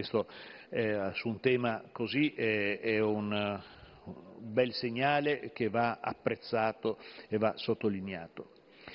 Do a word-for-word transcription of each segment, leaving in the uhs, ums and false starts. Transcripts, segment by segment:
Questo eh, su un tema così è, è un, un bel segnale che va apprezzato e va sottolineato.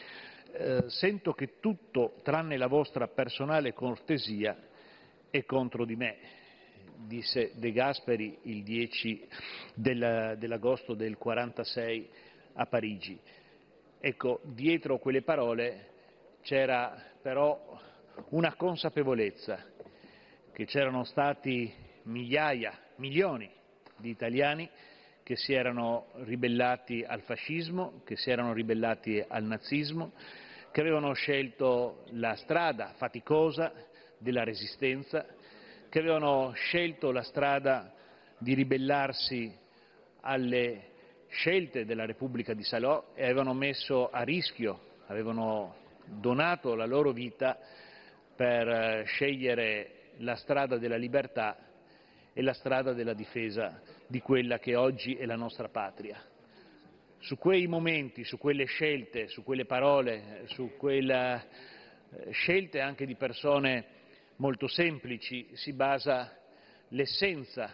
Eh, sento che tutto, tranne la vostra personale cortesia, è contro di me, disse De Gasperi il dieci dell'agosto del quarantasei a Parigi. Ecco, dietro quelle parole c'era però una consapevolezza che c'erano stati migliaia, milioni di italiani che si erano ribellati al fascismo, che si erano ribellati al nazismo, che avevano scelto la strada faticosa della resistenza, che avevano scelto la strada di ribellarsi alle scelte della Repubblica di Salò e avevano messo a rischio, avevano donato la loro vita per scegliere la strada della libertà e la strada della difesa di quella che oggi è la nostra patria. Su quei momenti, su quelle scelte, su quelle parole, su quelle scelte anche di persone molto semplici si basa l'essenza,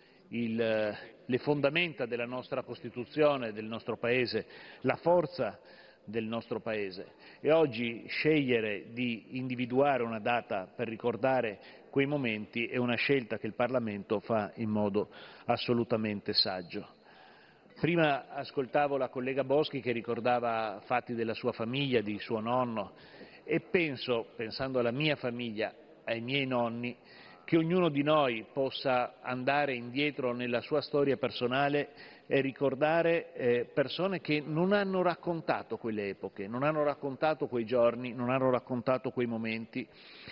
il, le fondamenta della nostra Costituzione, del nostro Paese, la forza del nostro Paese. E oggi scegliere di individuare una data per ricordare quei momenti è una scelta che il Parlamento fa in modo assolutamente saggio. Prima ascoltavo la collega Boschi che ricordava fatti della sua famiglia, di suo nonno, e penso, pensando alla mia famiglia, ai miei nonni, che ognuno di noi possa andare indietro nella sua storia personale e ricordare eh, persone che non hanno raccontato quelle epoche, non hanno raccontato quei giorni, non hanno raccontato quei momenti.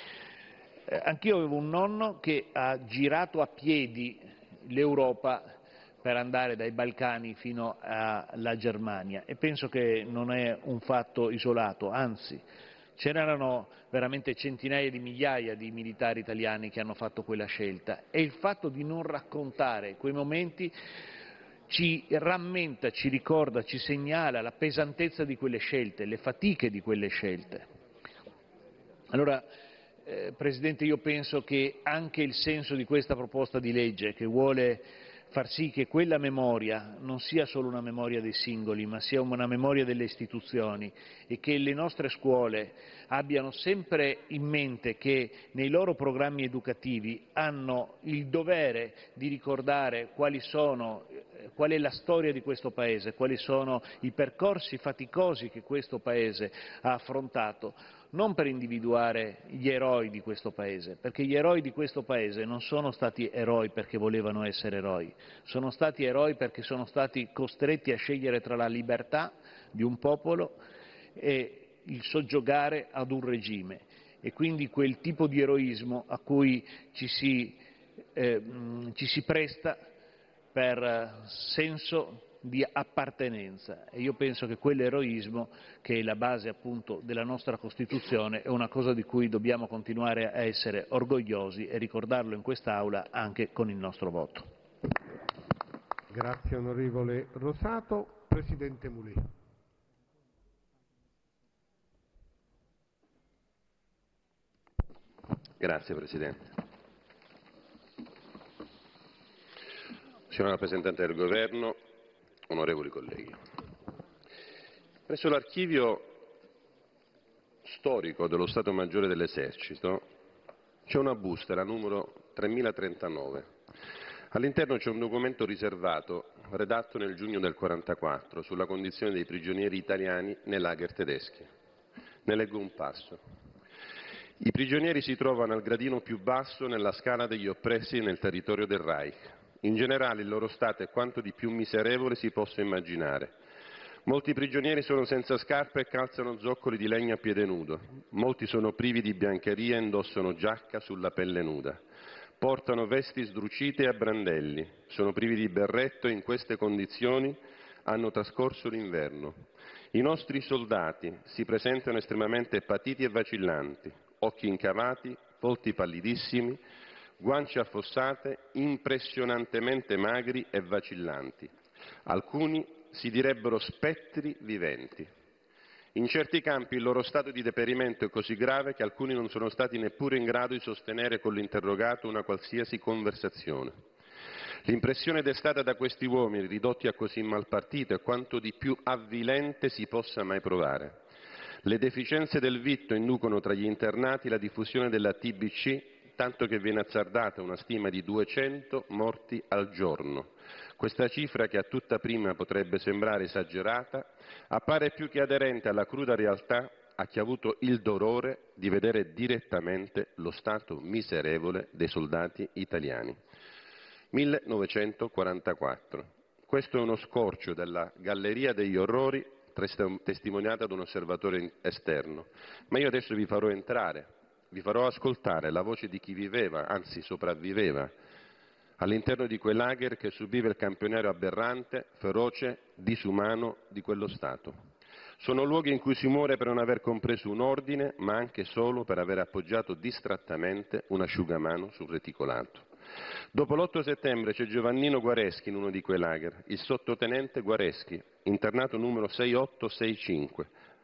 Eh, anch'io avevo un nonno che ha girato a piedi l'Europa per andare dai Balcani fino alla Germania e penso che non è un fatto isolato, anzi c'erano veramente centinaia di migliaia di militari italiani che hanno fatto quella scelta e il fatto di non raccontare quei momenti ci rammenta, ci ricorda, ci segnala la pesantezza di quelle scelte, le fatiche di quelle scelte. Allora, eh, Presidente, io penso che anche il senso di questa proposta di legge, che vuole far sì che quella memoria non sia solo una memoria dei singoli, ma sia una memoria delle istituzioni e che le nostre scuole abbiano sempre in mente che nei loro programmi educativi hanno il dovere di ricordare quali sono, qual è la storia di questo Paese, quali sono i percorsi faticosi che questo Paese ha affrontato, non per individuare gli eroi di questo Paese, perché gli eroi di questo Paese non sono stati eroi perché volevano essere eroi, sono stati eroi perché sono stati costretti a scegliere tra la libertà di un popolo e il soggiogare ad un regime e quindi quel tipo di eroismo a cui ci si, eh, ci si presta per senso di appartenenza e io penso che quell'eroismo, che è la base appunto della nostra Costituzione, è una cosa di cui dobbiamo continuare a essere orgogliosi e ricordarlo in quest'Aula anche con il nostro voto. Grazie onorevole Rosato. Presidente Mulè. Grazie Presidente. Signora rappresentante del Governo, onorevoli colleghi, presso l'archivio storico dello Stato Maggiore dell'Esercito c'è una busta, la numero tremila trentanove. All'interno c'è un documento riservato redatto nel giugno del quarantaquattro sulla condizione dei prigionieri italiani nei lager tedeschi. Ne leggo un passo. I prigionieri si trovano al gradino più basso nella scala degli oppressi nel territorio del Reich. In generale il loro stato è quanto di più miserevole si possa immaginare. Molti prigionieri sono senza scarpe e calzano zoccoli di legno a piede nudo. Molti sono privi di biancheria e indossano giacca sulla pelle nuda. Portano vesti sdrucite e a brandelli. Sono privi di berretto e in queste condizioni hanno trascorso l'inverno. I nostri soldati si presentano estremamente patiti e vacillanti, occhi incavati, volti pallidissimi, guance affossate, impressionantemente magri e vacillanti. Alcuni si direbbero spettri viventi. In certi campi il loro stato di deperimento è così grave che alcuni non sono stati neppure in grado di sostenere con l'interrogato una qualsiasi conversazione. L'impressione destata da questi uomini, ridotti a così mal partito, è quanto di più avvilente si possa mai provare. Le deficienze del vitto inducono tra gli internati la diffusione della T B C, tanto che viene azzardata una stima di duecento morti al giorno. Questa cifra, che a tutta prima potrebbe sembrare esagerata, appare più che aderente alla cruda realtà a chi ha avuto il dolore di vedere direttamente lo stato miserevole dei soldati italiani. millenovecentoquarantaquattro. Questo è uno scorcio della galleria degli orrori testimoniata da un osservatore esterno, ma io adesso vi farò entrare, vi farò ascoltare la voce di chi viveva, anzi sopravviveva, all'interno di quei lager che subiva il campionario aberrante, feroce, disumano di quello Stato. Sono luoghi in cui si muore per non aver compreso un ordine, ma anche solo per aver appoggiato distrattamente un asciugamano sul reticolato. Dopo l'otto settembre c'è Giovannino Guareschi in uno di quei lager, il sottotenente Guareschi, internato numero sei otto sei cinque,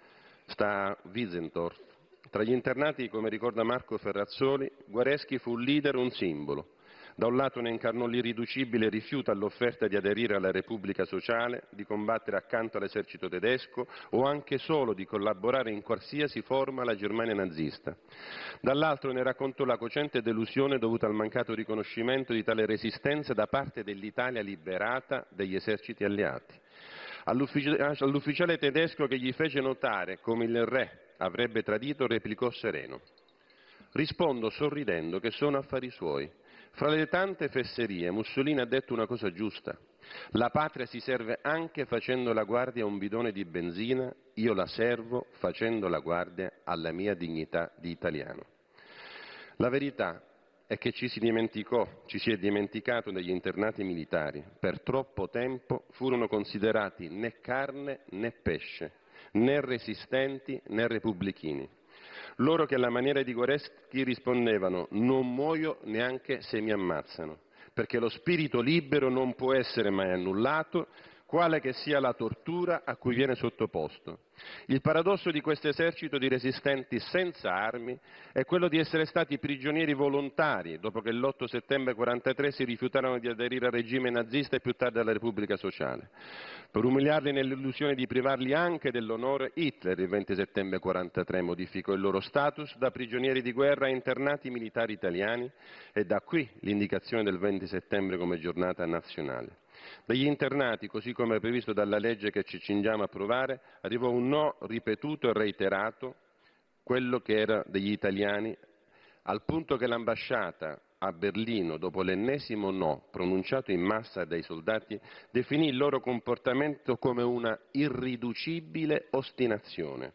sta a Wiesenthorf. Tra gli internati, come ricorda Marco Ferrazzoli, Guareschi fu un leader, un simbolo. Da un lato ne incarnò l'irriducibile rifiuto all'offerta di aderire alla Repubblica Sociale, di combattere accanto all'esercito tedesco o anche solo di collaborare in qualsiasi forma alla Germania nazista. Dall'altro ne raccontò la cocente delusione dovuta al mancato riconoscimento di tale resistenza da parte dell'Italia liberata dagli eserciti alleati. All'ufficiale tedesco che gli fece notare come il re avrebbe tradito, replicò sereno: «Rispondo sorridendo che sono affari suoi. Fra le tante fesserie Mussolini ha detto una cosa giusta: la patria si serve anche facendo la guardia a un bidone di benzina, io la servo facendo la guardia alla mia dignità di italiano». La verità è che ci si dimenticò, ci si è dimenticato degli internati militari. Per troppo tempo furono considerati né carne né pesce, né resistenti né repubblichini. Loro che alla maniera di Guareschi rispondevano: non muoio neanche se mi ammazzano, perché lo spirito libero non può essere mai annullato, quale che sia la tortura a cui viene sottoposto. Il paradosso di questo esercito di resistenti senza armi è quello di essere stati prigionieri volontari dopo che l'otto settembre quarantatré si rifiutarono di aderire al regime nazista e più tardi alla Repubblica Sociale. Per umiliarli nell'illusione di privarli anche dell'onore, Hitler il venti settembre quarantatré modificò il loro status da prigionieri di guerra a internati militari italiani, e da qui l'indicazione del venti settembre come giornata nazionale. Dagli internati, così come previsto dalla legge che ci accingiamo a approvare, arrivò un no ripetuto e reiterato, quello che era degli italiani, al punto che l'ambasciata a Berlino, dopo l'ennesimo no pronunciato in massa dai soldati, definì il loro comportamento come una irriducibile ostinazione.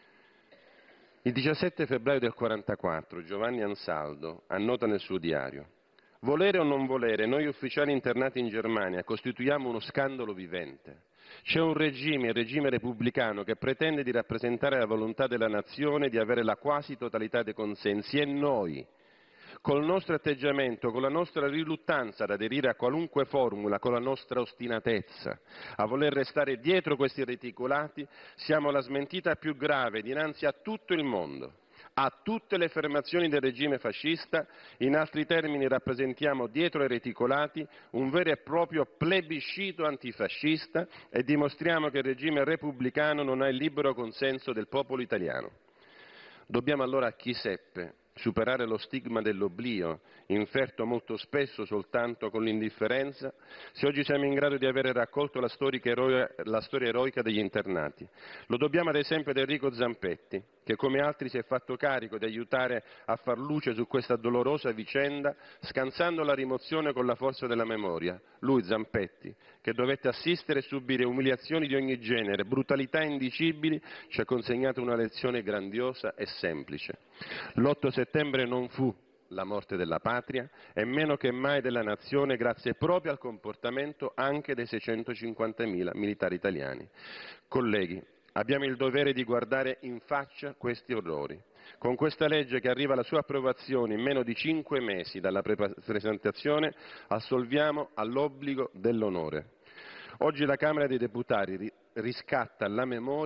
Il diciassette febbraio del quarantaquattro Giovanni Ansaldo annota nel suo diario: «Volere o non volere, noi ufficiali internati in Germania costituiamo uno scandalo vivente. C'è un regime, il regime repubblicano, che pretende di rappresentare la volontà della nazione, di avere la quasi totalità dei consensi, e noi, col nostro atteggiamento, con la nostra riluttanza ad aderire a qualunque formula, con la nostra ostinatezza a voler restare dietro questi reticolati, siamo la smentita più grave dinanzi a tutto il mondo, a tutte le affermazioni del regime fascista. In altri termini, rappresentiamo dietro ai reticolati un vero e proprio plebiscito antifascista e dimostriamo che il regime repubblicano non ha il libero consenso del popolo italiano». Dobbiamo allora a chi seppe superare lo stigma dell'oblio, inferto molto spesso soltanto con l'indifferenza, se oggi siamo in grado di avere raccolto la storia, eroica, la storia eroica degli internati. Lo dobbiamo ad esempio ad Enrico Zampetti, che come altri si è fatto carico di aiutare a far luce su questa dolorosa vicenda, scansando la rimozione con la forza della memoria. Lui, Zampetti, che dovette assistere e subire umiliazioni di ogni genere, brutalità indicibili, ci ha consegnato una lezione grandiosa e semplice. L'otto settembre non fu la morte della patria e meno che mai della nazione, grazie proprio al comportamento anche dei seicentocinquantamila militari italiani. Colleghi, abbiamo il dovere di guardare in faccia questi orrori. Con questa legge che arriva alla sua approvazione in meno di cinque mesi dalla presentazione, assolviamo all'obbligo dell'onore. Oggi la Camera dei Deputati riscatta la memoria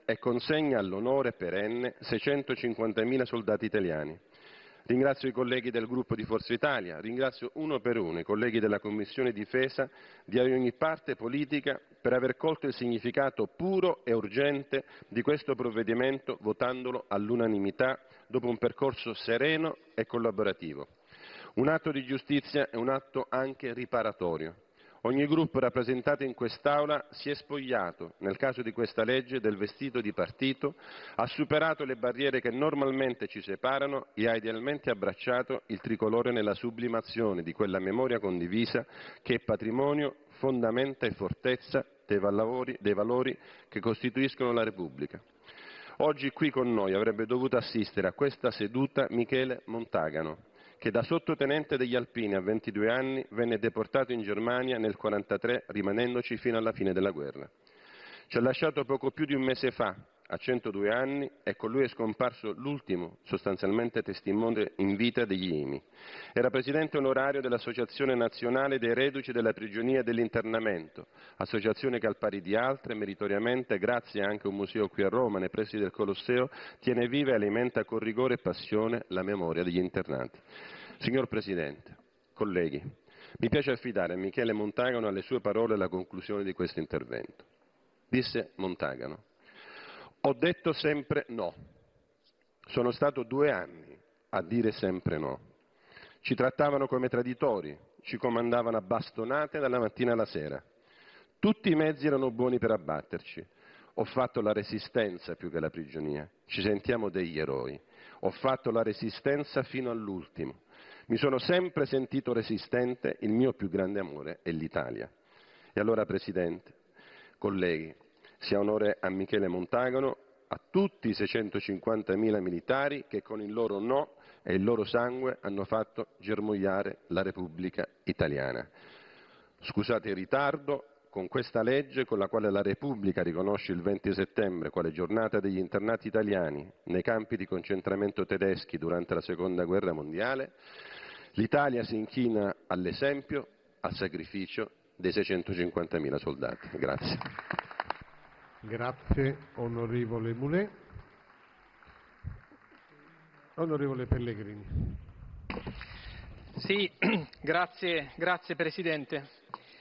e consegna all'onore perenne seicentocinquantamila soldati italiani. Ringrazio i colleghi del gruppo di Forza Italia, ringrazio uno per uno i colleghi della Commissione Difesa di ogni parte politica per aver colto il significato puro e urgente di questo provvedimento votandolo all'unanimità dopo un percorso sereno e collaborativo. Un atto di giustizia è un atto anche riparatorio. Ogni gruppo rappresentato in quest'Aula si è spogliato, nel caso di questa legge, del vestito di partito, ha superato le barriere che normalmente ci separano e ha idealmente abbracciato il tricolore nella sublimazione di quella memoria condivisa che è patrimonio, fondamenta e fortezza dei valori, dei valori che costituiscono la Repubblica. Oggi qui con noi avrebbe dovuto assistere a questa seduta Michele Montagano, che da sottotenente degli Alpini a ventidue anni venne deportato in Germania nel millenovecentoquarantatré, rimanendoci fino alla fine della guerra. Ci ha lasciato poco più di un mese fa, a centodue anni, e con lui è scomparso l'ultimo, sostanzialmente testimone in vita degli I M I. Era presidente onorario dell'Associazione Nazionale dei Reduci della Prigionia e dell'Internamento, associazione che al pari di altre, meritoriamente, grazie anche a un museo qui a Roma, nei pressi del Colosseo, tiene viva e alimenta con rigore e passione la memoria degli internati. Signor Presidente, colleghi, mi piace affidare a Michele Montagano alle sue parole la conclusione di questo intervento. Disse Montagano: ho detto sempre no. Sono stato due anni a dire sempre no. Ci trattavano come traditori, ci comandavano a bastonate dalla mattina alla sera. Tutti i mezzi erano buoni per abbatterci. Ho fatto la resistenza più che la prigionia. Ci sentiamo degli eroi. Ho fatto la resistenza fino all'ultimo. Mi sono sempre sentito resistente, il mio più grande amore è l'Italia. E allora, Presidente, colleghi, sia onore a Michele Montagano, a tutti i seicentocinquantamila militari che con il loro no e il loro sangue hanno fatto germogliare la Repubblica Italiana. Scusate il ritardo, con questa legge con la quale la Repubblica riconosce il venti settembre quale giornata degli internati italiani nei campi di concentramento tedeschi durante la Seconda Guerra Mondiale, l'Italia si inchina all'esempio, al sacrificio dei seicentocinquantamila soldati. Grazie. Grazie onorevole Mulè. Onorevole Pellegrini. Sì, grazie, grazie Presidente.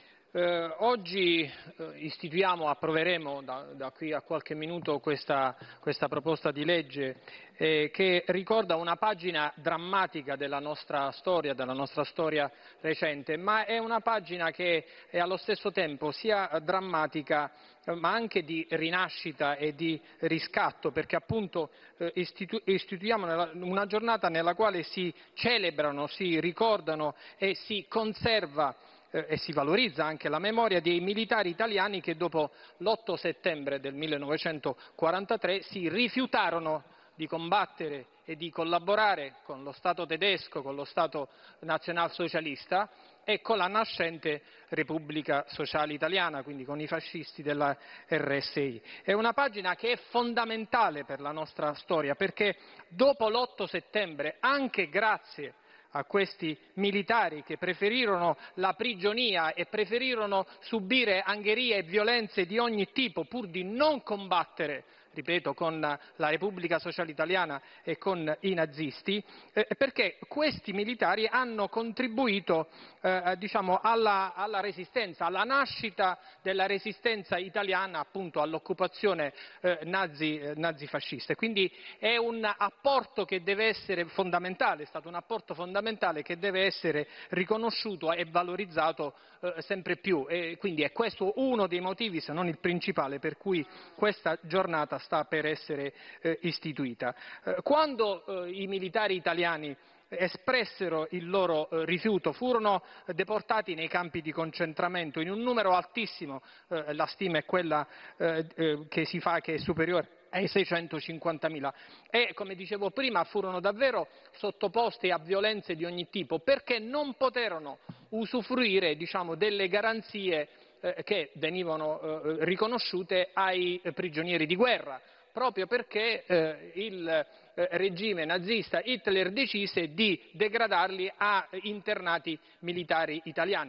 Eh, oggi eh, istituiamo, approveremo da, da qui a qualche minuto questa, questa proposta di legge eh, che ricorda una pagina drammatica della nostra storia, della nostra storia recente, ma è una pagina che è allo stesso tempo sia drammatica eh, ma anche di rinascita e di riscatto, perché appunto eh, istitu- istituiamo nella, una giornata nella quale si celebrano, si ricordano e si conserva e si valorizza anche la memoria dei militari italiani che dopo l'otto settembre del millenovecentoquarantatré si rifiutarono di combattere e di collaborare con lo Stato tedesco, con lo Stato nazionalsocialista e con la nascente Repubblica Sociale Italiana, quindi con i fascisti della R S I. È una pagina che è fondamentale per la nostra storia, perché dopo l'otto settembre, anche grazie a questi militari che preferirono la prigionia e preferirono subire angherie e violenze di ogni tipo pur di non combattere, ripeto, con la Repubblica Sociale Italiana e con i nazisti, eh, perché questi militari hanno contribuito eh, diciamo, alla, alla resistenza, alla nascita della resistenza italiana appunto all'occupazione eh, nazi, eh, nazifascista. Quindi è un apporto che deve essere fondamentale, è stato un apporto fondamentale che deve essere riconosciuto e valorizzato eh, sempre più. E quindi è questo uno dei motivi, se non il principale, per cui questa giornata sta per essere eh, istituita. Eh, quando eh, i militari italiani espressero il loro eh, rifiuto, furono eh, deportati nei campi di concentramento in un numero altissimo, eh, la stima è quella eh, eh, che si fa, che è superiore ai seicentocinquantamila, e come dicevo prima furono davvero sottoposti a violenze di ogni tipo perché non poterono usufruire, diciamo, delle garanzie eh, che venivano eh, riconosciute ai prigionieri di guerra, proprio perché eh, il eh, regime nazista Hitler decise di degradarli a internati militari italiani.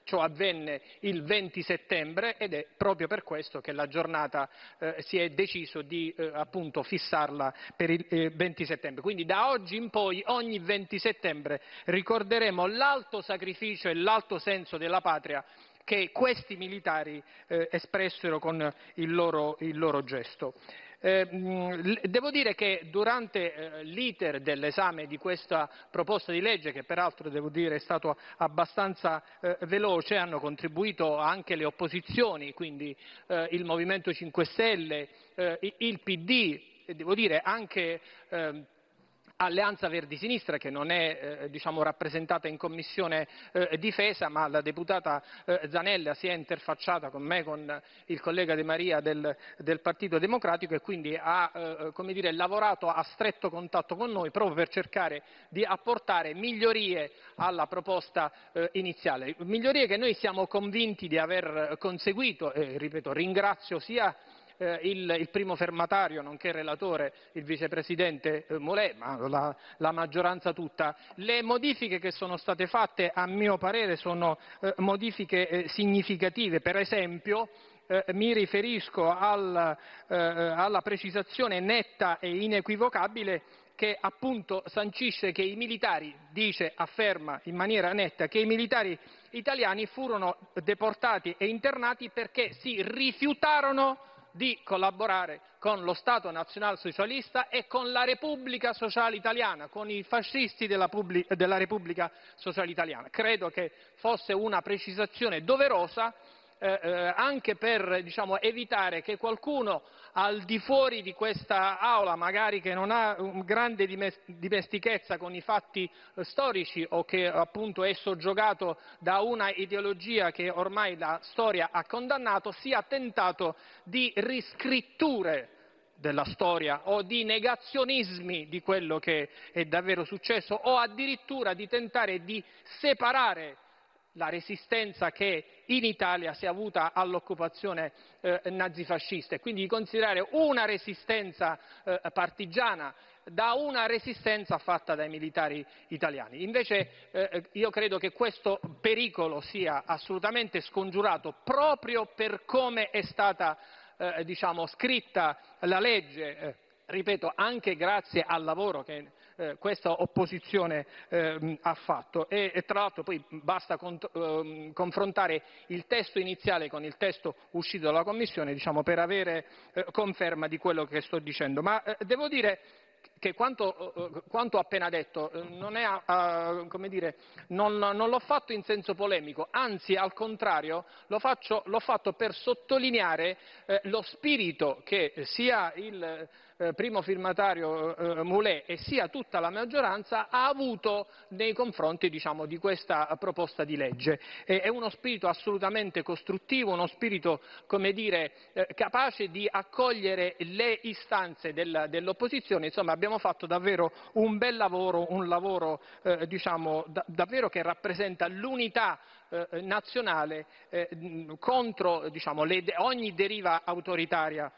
ciò avvenne il venti settembre ed è proprio per questo che la giornata eh, si è deciso di eh, appunto fissarla per il eh, venti settembre. Quindi da oggi in poi ogni venti settembre ricorderemo l'alto sacrificio e l'alto senso della patria che questi militari eh, espressero con il loro, il loro gesto. Eh, devo dire che durante eh, l'iter dell'esame di questa proposta di legge, che peraltro devo dire è stato abbastanza eh, veloce, hanno contribuito anche le opposizioni, quindi eh, il Movimento cinque Stelle, eh, il P D, e devo dire anche eh, Alleanza Verdi-Sinistra, che non è eh, diciamo, rappresentata in Commissione eh, Difesa, ma la deputata eh, Zanella si è interfacciata con me, con il collega De Maria del, del Partito Democratico e quindi ha eh, come dire, lavorato a stretto contatto con noi proprio per cercare di apportare migliorie alla proposta eh, iniziale. Migliorie che noi siamo convinti di aver conseguito e, ripeto, ringrazio sia Eh, il, il primo firmatario, nonché relatore, il vicepresidente eh, Mulè, ma la, la maggioranza tutta. Le modifiche che sono state fatte, a mio parere, sono eh, modifiche eh, significative. Per esempio, eh, mi riferisco al, eh, alla precisazione netta e inequivocabile che appunto sancisce che i militari, dice, afferma in maniera netta, che i militari italiani furono deportati e internati perché si rifiutarono di collaborare con lo Stato nazionalsocialista e con la Repubblica Sociale Italiana, con i fascisti della, della Repubblica Sociale Italiana. Credo che fosse una precisazione doverosa eh, eh, anche per diciamo, evitare che qualcuno al di fuori di questa Aula, magari che non ha un grande dimestichezza con i fatti eh, storici o che appunto è soggiogato da una ideologia che ormai la storia ha condannato, sia tentato di riscritture della storia o di negazionismi di quello che è davvero successo o addirittura di tentare di separare la resistenza che in Italia si è avuta all'occupazione eh, nazifascista e quindi di considerare una resistenza eh, partigiana da una resistenza fatta dai militari italiani. Invece eh, io credo che questo pericolo sia assolutamente scongiurato proprio per come è stata eh, diciamo, scritta la legge, eh, ripeto, anche grazie al lavoro che Eh, questa opposizione eh, ha fatto e, e tra l'altro poi basta cont- eh, confrontare il testo iniziale con il testo uscito dalla Commissione diciamo, per avere eh, conferma di quello che sto dicendo. Ma eh, devo dire che quanto, eh, quanto appena detto eh, non, è, uh, come dire, non, non l'ho fatto in senso polemico, anzi al contrario lo faccio, l'ho fatto per sottolineare eh, lo spirito che sia il eh, primo firmatario eh, Mulè e sia tutta la maggioranza ha avuto nei confronti diciamo, di questa proposta di legge. E, è uno spirito assolutamente costruttivo, uno spirito come dire, eh, capace di accogliere le istanze del, dell'opposizione. Insomma, abbiamo fatto davvero un bel lavoro, un lavoro eh, diciamo, da, davvero che rappresenta l'unità eh, nazionale eh, contro diciamo, le, ogni deriva autoritaria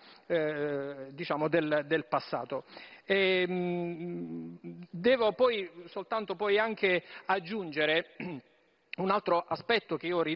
eh, diciamo, del, del passato. E, mh, devo poi soltanto poi anche aggiungere un altro aspetto che io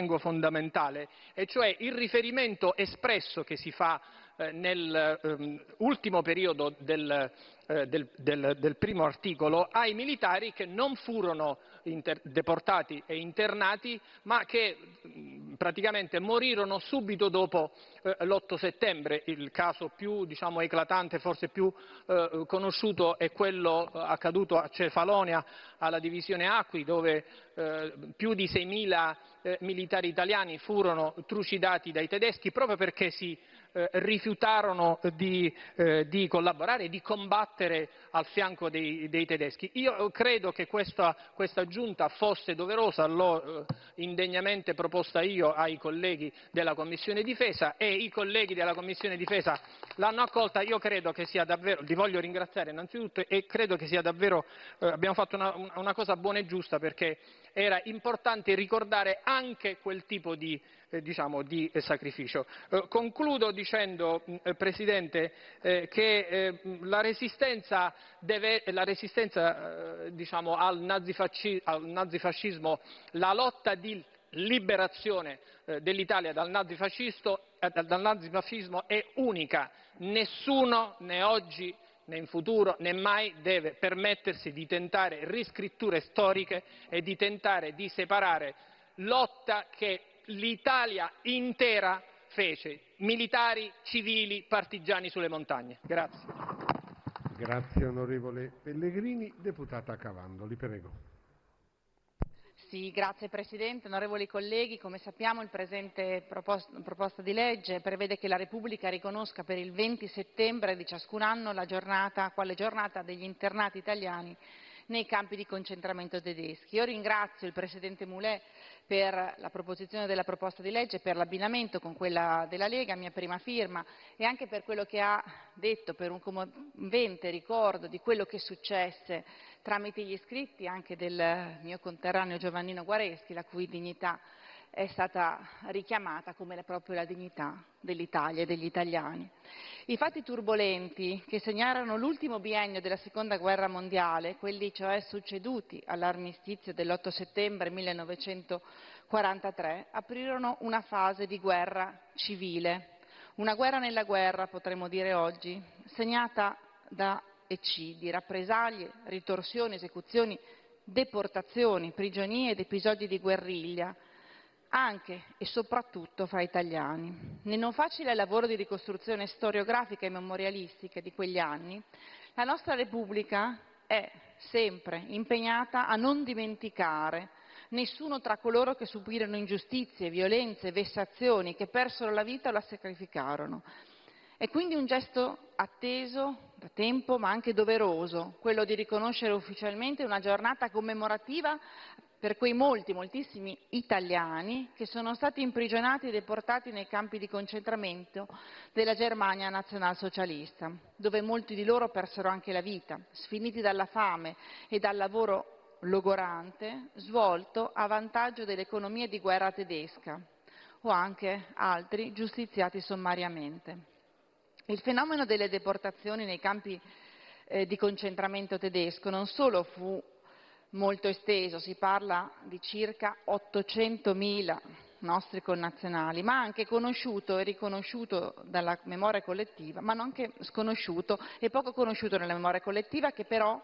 ritengo fondamentale, e cioè il riferimento espresso che si fa eh, nell'ultimo um, periodo del, eh, del, del, del primo articolo ai militari che non furono inter- deportati e internati, ma che mh, praticamente morirono subito dopo eh, l'otto settembre. Il caso più diciamo, eclatante, forse più eh, conosciuto, è quello accaduto a Cefalonia, alla divisione Acqui, dove eh, più di seimila eh, militari italiani furono trucidati dai tedeschi proprio perché si eh, rifiutarono di, eh, di collaborare e di combattere al fianco dei, dei tedeschi. Io credo che questa, questa aggiunta fosse doverosa, l'ho eh, indegnamente proposta io ai colleghi della Commissione Difesa e i colleghi della Commissione Difesa l'hanno accolta. Io credo che sia davvero, li voglio ringraziare innanzitutto, e credo che sia davvero, eh, abbiamo fatto una, una cosa buona e giusta, perché era importante ricordare anche quel tipo di, eh, diciamo, di eh, sacrificio. Eh, concludo dicendo, eh, Presidente, eh, che eh, la resistenza, deve, la resistenza eh, diciamo, al, nazifasci, al nazifascismo, la lotta di liberazione eh, dell'Italia dal nazifascismo, eh, dal nazifascismo è unica. Nessuno, né oggi né in futuro né mai, deve permettersi di tentare riscritture storiche e di tentare di separare lotta che l'Italia intera fece, militari, civili, partigiani sulle montagne. Grazie. Grazie onorevole Pellegrini. Deputata Cavando, li prego. Sì, grazie Presidente, onorevoli colleghi. Come sappiamo il presente proposta, proposta di legge prevede che la Repubblica riconosca per il venti settembre di ciascun anno la giornata, quale giornata degli internati italiani nei campi di concentramento tedeschi. Io ringrazio il Presidente Mulè per la proposizione della proposta di legge, per l'abbinamento con quella della Lega, mia prima firma, e anche per quello che ha detto, per un commovente ricordo di quello che successe tramite gli scritti anche del mio conterraneo Giovannino Guareschi, la cui dignità è stata richiamata come proprio la dignità dell'Italia e degli italiani. I fatti turbolenti che segnarono l'ultimo biennio della Seconda Guerra Mondiale, quelli cioè succeduti all'armistizio dell'otto settembre millenovecentoquarantatré, aprirono una fase di guerra civile, una guerra nella guerra, potremmo dire oggi, segnata da eccidi, rappresaglie, ritorsioni, esecuzioni, deportazioni, prigionie ed episodi di guerriglia, anche e soprattutto fra italiani. Nel non facile lavoro di ricostruzione storiografica e memorialistica di quegli anni, la nostra Repubblica è sempre impegnata a non dimenticare nessuno tra coloro che subirono ingiustizie, violenze, vessazioni, che persero la vita o la sacrificarono. È quindi un gesto atteso da tempo, ma anche doveroso, quello di riconoscere ufficialmente una giornata commemorativa per quei molti, moltissimi italiani che sono stati imprigionati e deportati nei campi di concentramento della Germania nazionalsocialista, dove molti di loro persero anche la vita, sfiniti dalla fame e dal lavoro logorante svolto a vantaggio dell'economia di guerra tedesca, o anche altri giustiziati sommariamente. Il fenomeno delle deportazioni nei campi eh, di concentramento tedesco non solo fu molto esteso, si parla di circa ottocentomila nostri connazionali, ma anche conosciuto e riconosciuto dalla memoria collettiva, ma anche sconosciuto e poco conosciuto nella memoria collettiva, che però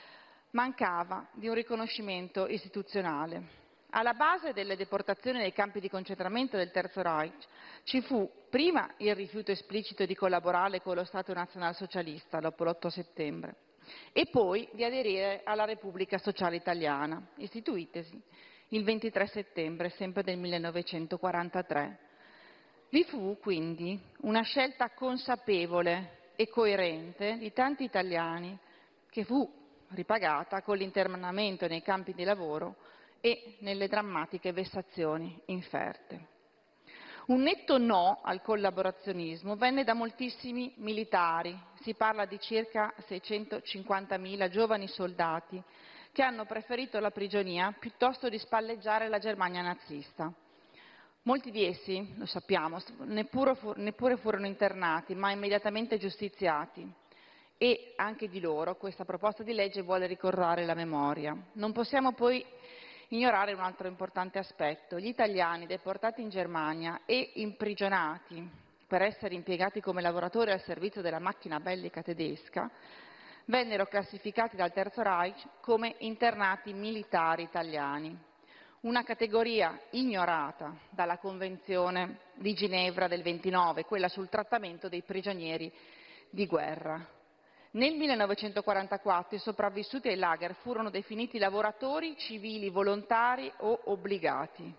mancava di un riconoscimento istituzionale. Alla base delle deportazioni nei campi di concentramento del Terzo Reich ci fu prima il rifiuto esplicito di collaborare con lo Stato nazionalsocialista dopo l'otto settembre e poi di aderire alla Repubblica Sociale Italiana, istituitesi il ventitré settembre sempre del millenovecentoquarantatré. Vi fu quindi una scelta consapevole e coerente di tanti italiani che fu ripagata con l'internamento nei campi di lavoro e nelle drammatiche vessazioni inferte. Un netto no al collaborazionismo venne da moltissimi militari, si parla di circa seicentocinquantamila giovani soldati che hanno preferito la prigionia piuttosto di spalleggiare la Germania nazista. Molti di essi, lo sappiamo, neppure, fu- neppure furono internati, ma immediatamente giustiziati. E anche di loro questa proposta di legge vuole ricordare la memoria. Non possiamo poi ignorare un altro importante aspetto. Gli italiani deportati in Germania e imprigionati per essere impiegati come lavoratori al servizio della macchina bellica tedesca vennero classificati dal Terzo Reich come internati militari italiani, una categoria ignorata dalla Convenzione di Ginevra del ventinove, quella sul trattamento dei prigionieri di guerra. Nel millenovecentoquarantaquattro i sopravvissuti ai lager furono definiti lavoratori civili volontari o obbligati.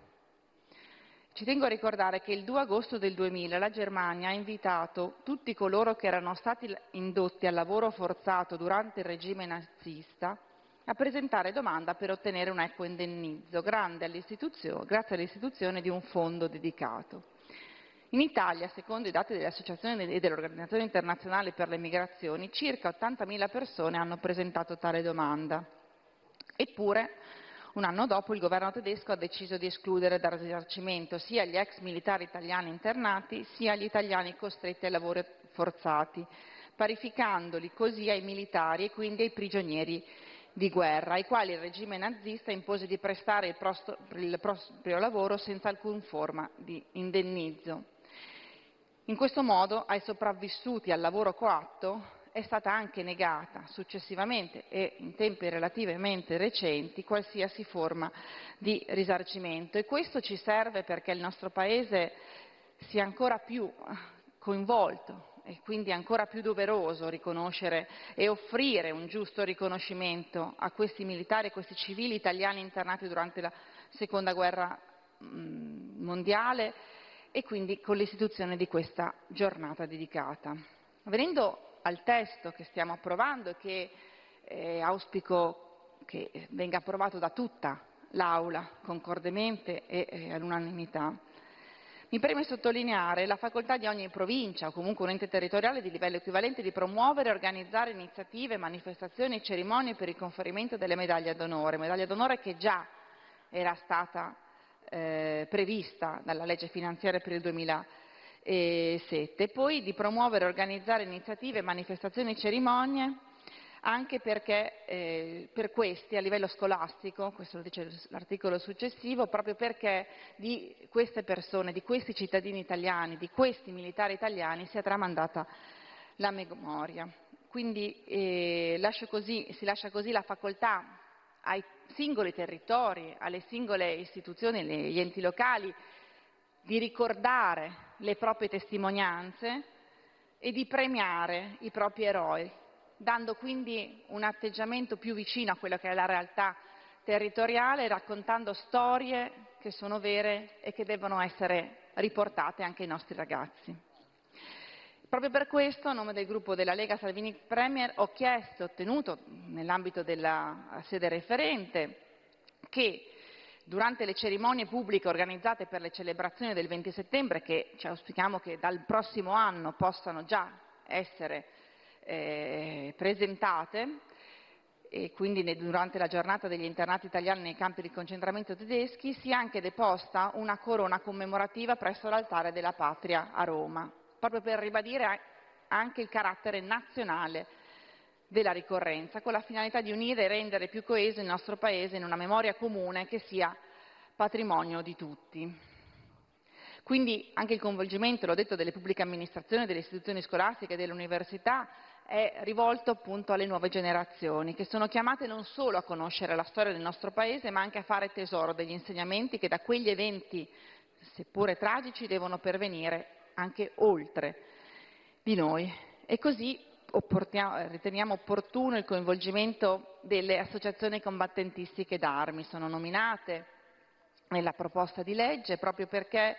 Ci tengo a ricordare che il due agosto del duemila la Germania ha invitato tutti coloro che erano stati indotti al lavoro forzato durante il regime nazista a presentare domanda per ottenere un equo indennizzo, grazie all'istituzione di un fondo dedicato. In Italia, secondo i dati dell'Associazione e dell'Organizzazione Internazionale per le Migrazioni, circa ottantamila persone hanno presentato tale domanda. Eppure, un anno dopo, il governo tedesco ha deciso di escludere dal risarcimento sia gli ex militari italiani internati, sia gli italiani costretti ai lavori forzati, parificandoli così ai militari e quindi ai prigionieri di guerra, ai quali il regime nazista impose di prestare il, prosto, il proprio lavoro senza alcun forma di indennizzo. In questo modo ai sopravvissuti al lavoro coatto è stata anche negata successivamente e in tempi relativamente recenti qualsiasi forma di risarcimento, e questo ci serve perché il nostro Paese sia ancora più coinvolto e quindi è ancora più doveroso riconoscere e offrire un giusto riconoscimento a questi militari e a questi civili italiani internati durante la Seconda Guerra mondiale, e quindi con l'istituzione di questa giornata dedicata. Venendo al testo che stiamo approvando e che eh, auspico che venga approvato da tutta l'Aula concordemente e eh, all'unanimità, mi preme sottolineare la facoltà di ogni provincia o comunque un ente territoriale di livello equivalente di promuovere e organizzare iniziative, manifestazioni e cerimonie per il conferimento delle medaglie d'onore, medaglia d'onore che già era stata eh, prevista dalla legge finanziaria per il duemilasette, poi di promuovere e organizzare iniziative, manifestazioni e cerimonie anche perché eh, per questi a livello scolastico, questo lo dice l'articolo successivo, proprio perché di queste persone, di questi cittadini italiani, di questi militari italiani sia tramandata la memoria. Quindi eh, lascio così, si lascia così la facoltà ai singoli territori, alle singole istituzioni, gli enti locali, di ricordare le proprie testimonianze e di premiare i propri eroi, dando quindi un atteggiamento più vicino a quella che è la realtà territoriale, raccontando storie che sono vere e che devono essere riportate anche ai nostri ragazzi. Proprio per questo, a nome del gruppo della Lega Salvini Premier, ho chiesto e ottenuto, nell'ambito della sede referente, che durante le cerimonie pubbliche organizzate per le celebrazioni del venti settembre, che ci auspichiamo che dal prossimo anno possano già essere eh, presentate, e quindi durante la giornata degli internati italiani nei campi di concentramento tedeschi, sia anche deposta una corona commemorativa presso l'altare della Patria a Roma, proprio per ribadire anche il carattere nazionale della ricorrenza, con la finalità di unire e rendere più coeso il nostro Paese in una memoria comune che sia patrimonio di tutti. Quindi anche il coinvolgimento, l'ho detto, delle pubbliche amministrazioni, delle istituzioni scolastiche e delle università è rivolto appunto alle nuove generazioni, che sono chiamate non solo a conoscere la storia del nostro Paese, ma anche a fare tesoro degli insegnamenti che da quegli eventi, seppure tragici, devono pervenire anche oltre di noi. E così riteniamo opportuno il coinvolgimento delle associazioni combattentistiche d'armi. Sono nominate nella proposta di legge proprio perché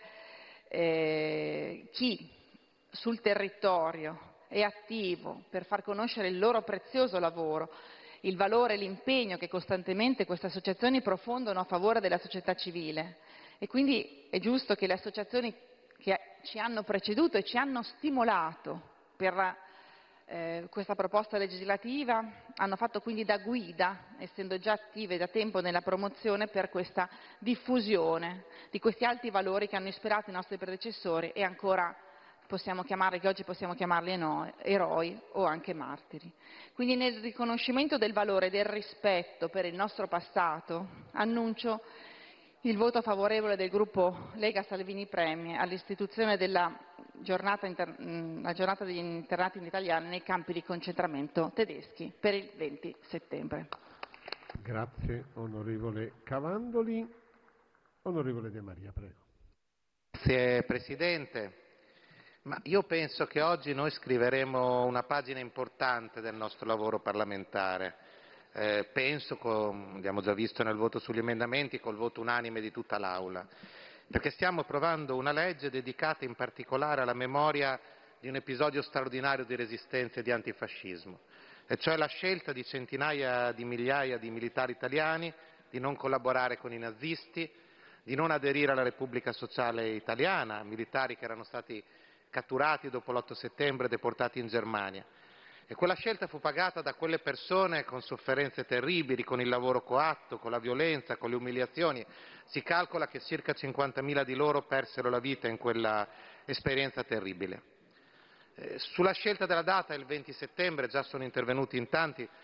eh, chi sul territorio è attivo per far conoscere il loro prezioso lavoro, il valore e l'impegno che costantemente queste associazioni profondono a favore della società civile. E quindi è giusto che le associazioni che ci hanno preceduto e ci hanno stimolato per eh, questa proposta legislativa hanno fatto quindi da guida, essendo già attive da tempo nella promozione per questa diffusione di questi alti valori che hanno ispirato i nostri predecessori e ancora possiamo chiamarli, che oggi possiamo chiamarli eroi o anche martiri. Quindi nel riconoscimento del valore e del rispetto per il nostro passato annuncio il voto favorevole del gruppo Lega Salvini Premier all'istituzione della giornata, inter... la giornata degli internati italiani nei campi di concentramento tedeschi per il venti settembre. Grazie onorevole Cavandoli. Onorevole De Maria, prego. Grazie Presidente. Ma io penso che oggi noi scriveremo una pagina importante del nostro lavoro parlamentare. Eh, penso, come abbiamo già visto nel voto sugli emendamenti, col voto unanime di tutta l'Aula, perché stiamo approvando una legge dedicata in particolare alla memoria di un episodio straordinario di resistenza e di antifascismo, e cioè la scelta di centinaia di migliaia di militari italiani di non collaborare con i nazisti, di non aderire alla Repubblica Sociale Italiana, militari che erano stati catturati dopo l'otto settembre e deportati in Germania. E quella scelta fu pagata da quelle persone con sofferenze terribili, con il lavoro coatto, con la violenza, con le umiliazioni. Si calcola che circa cinquantamila di loro persero la vita in quella esperienza terribile. Eh, sulla scelta della data, il venti settembre, già sono intervenuti in tanti,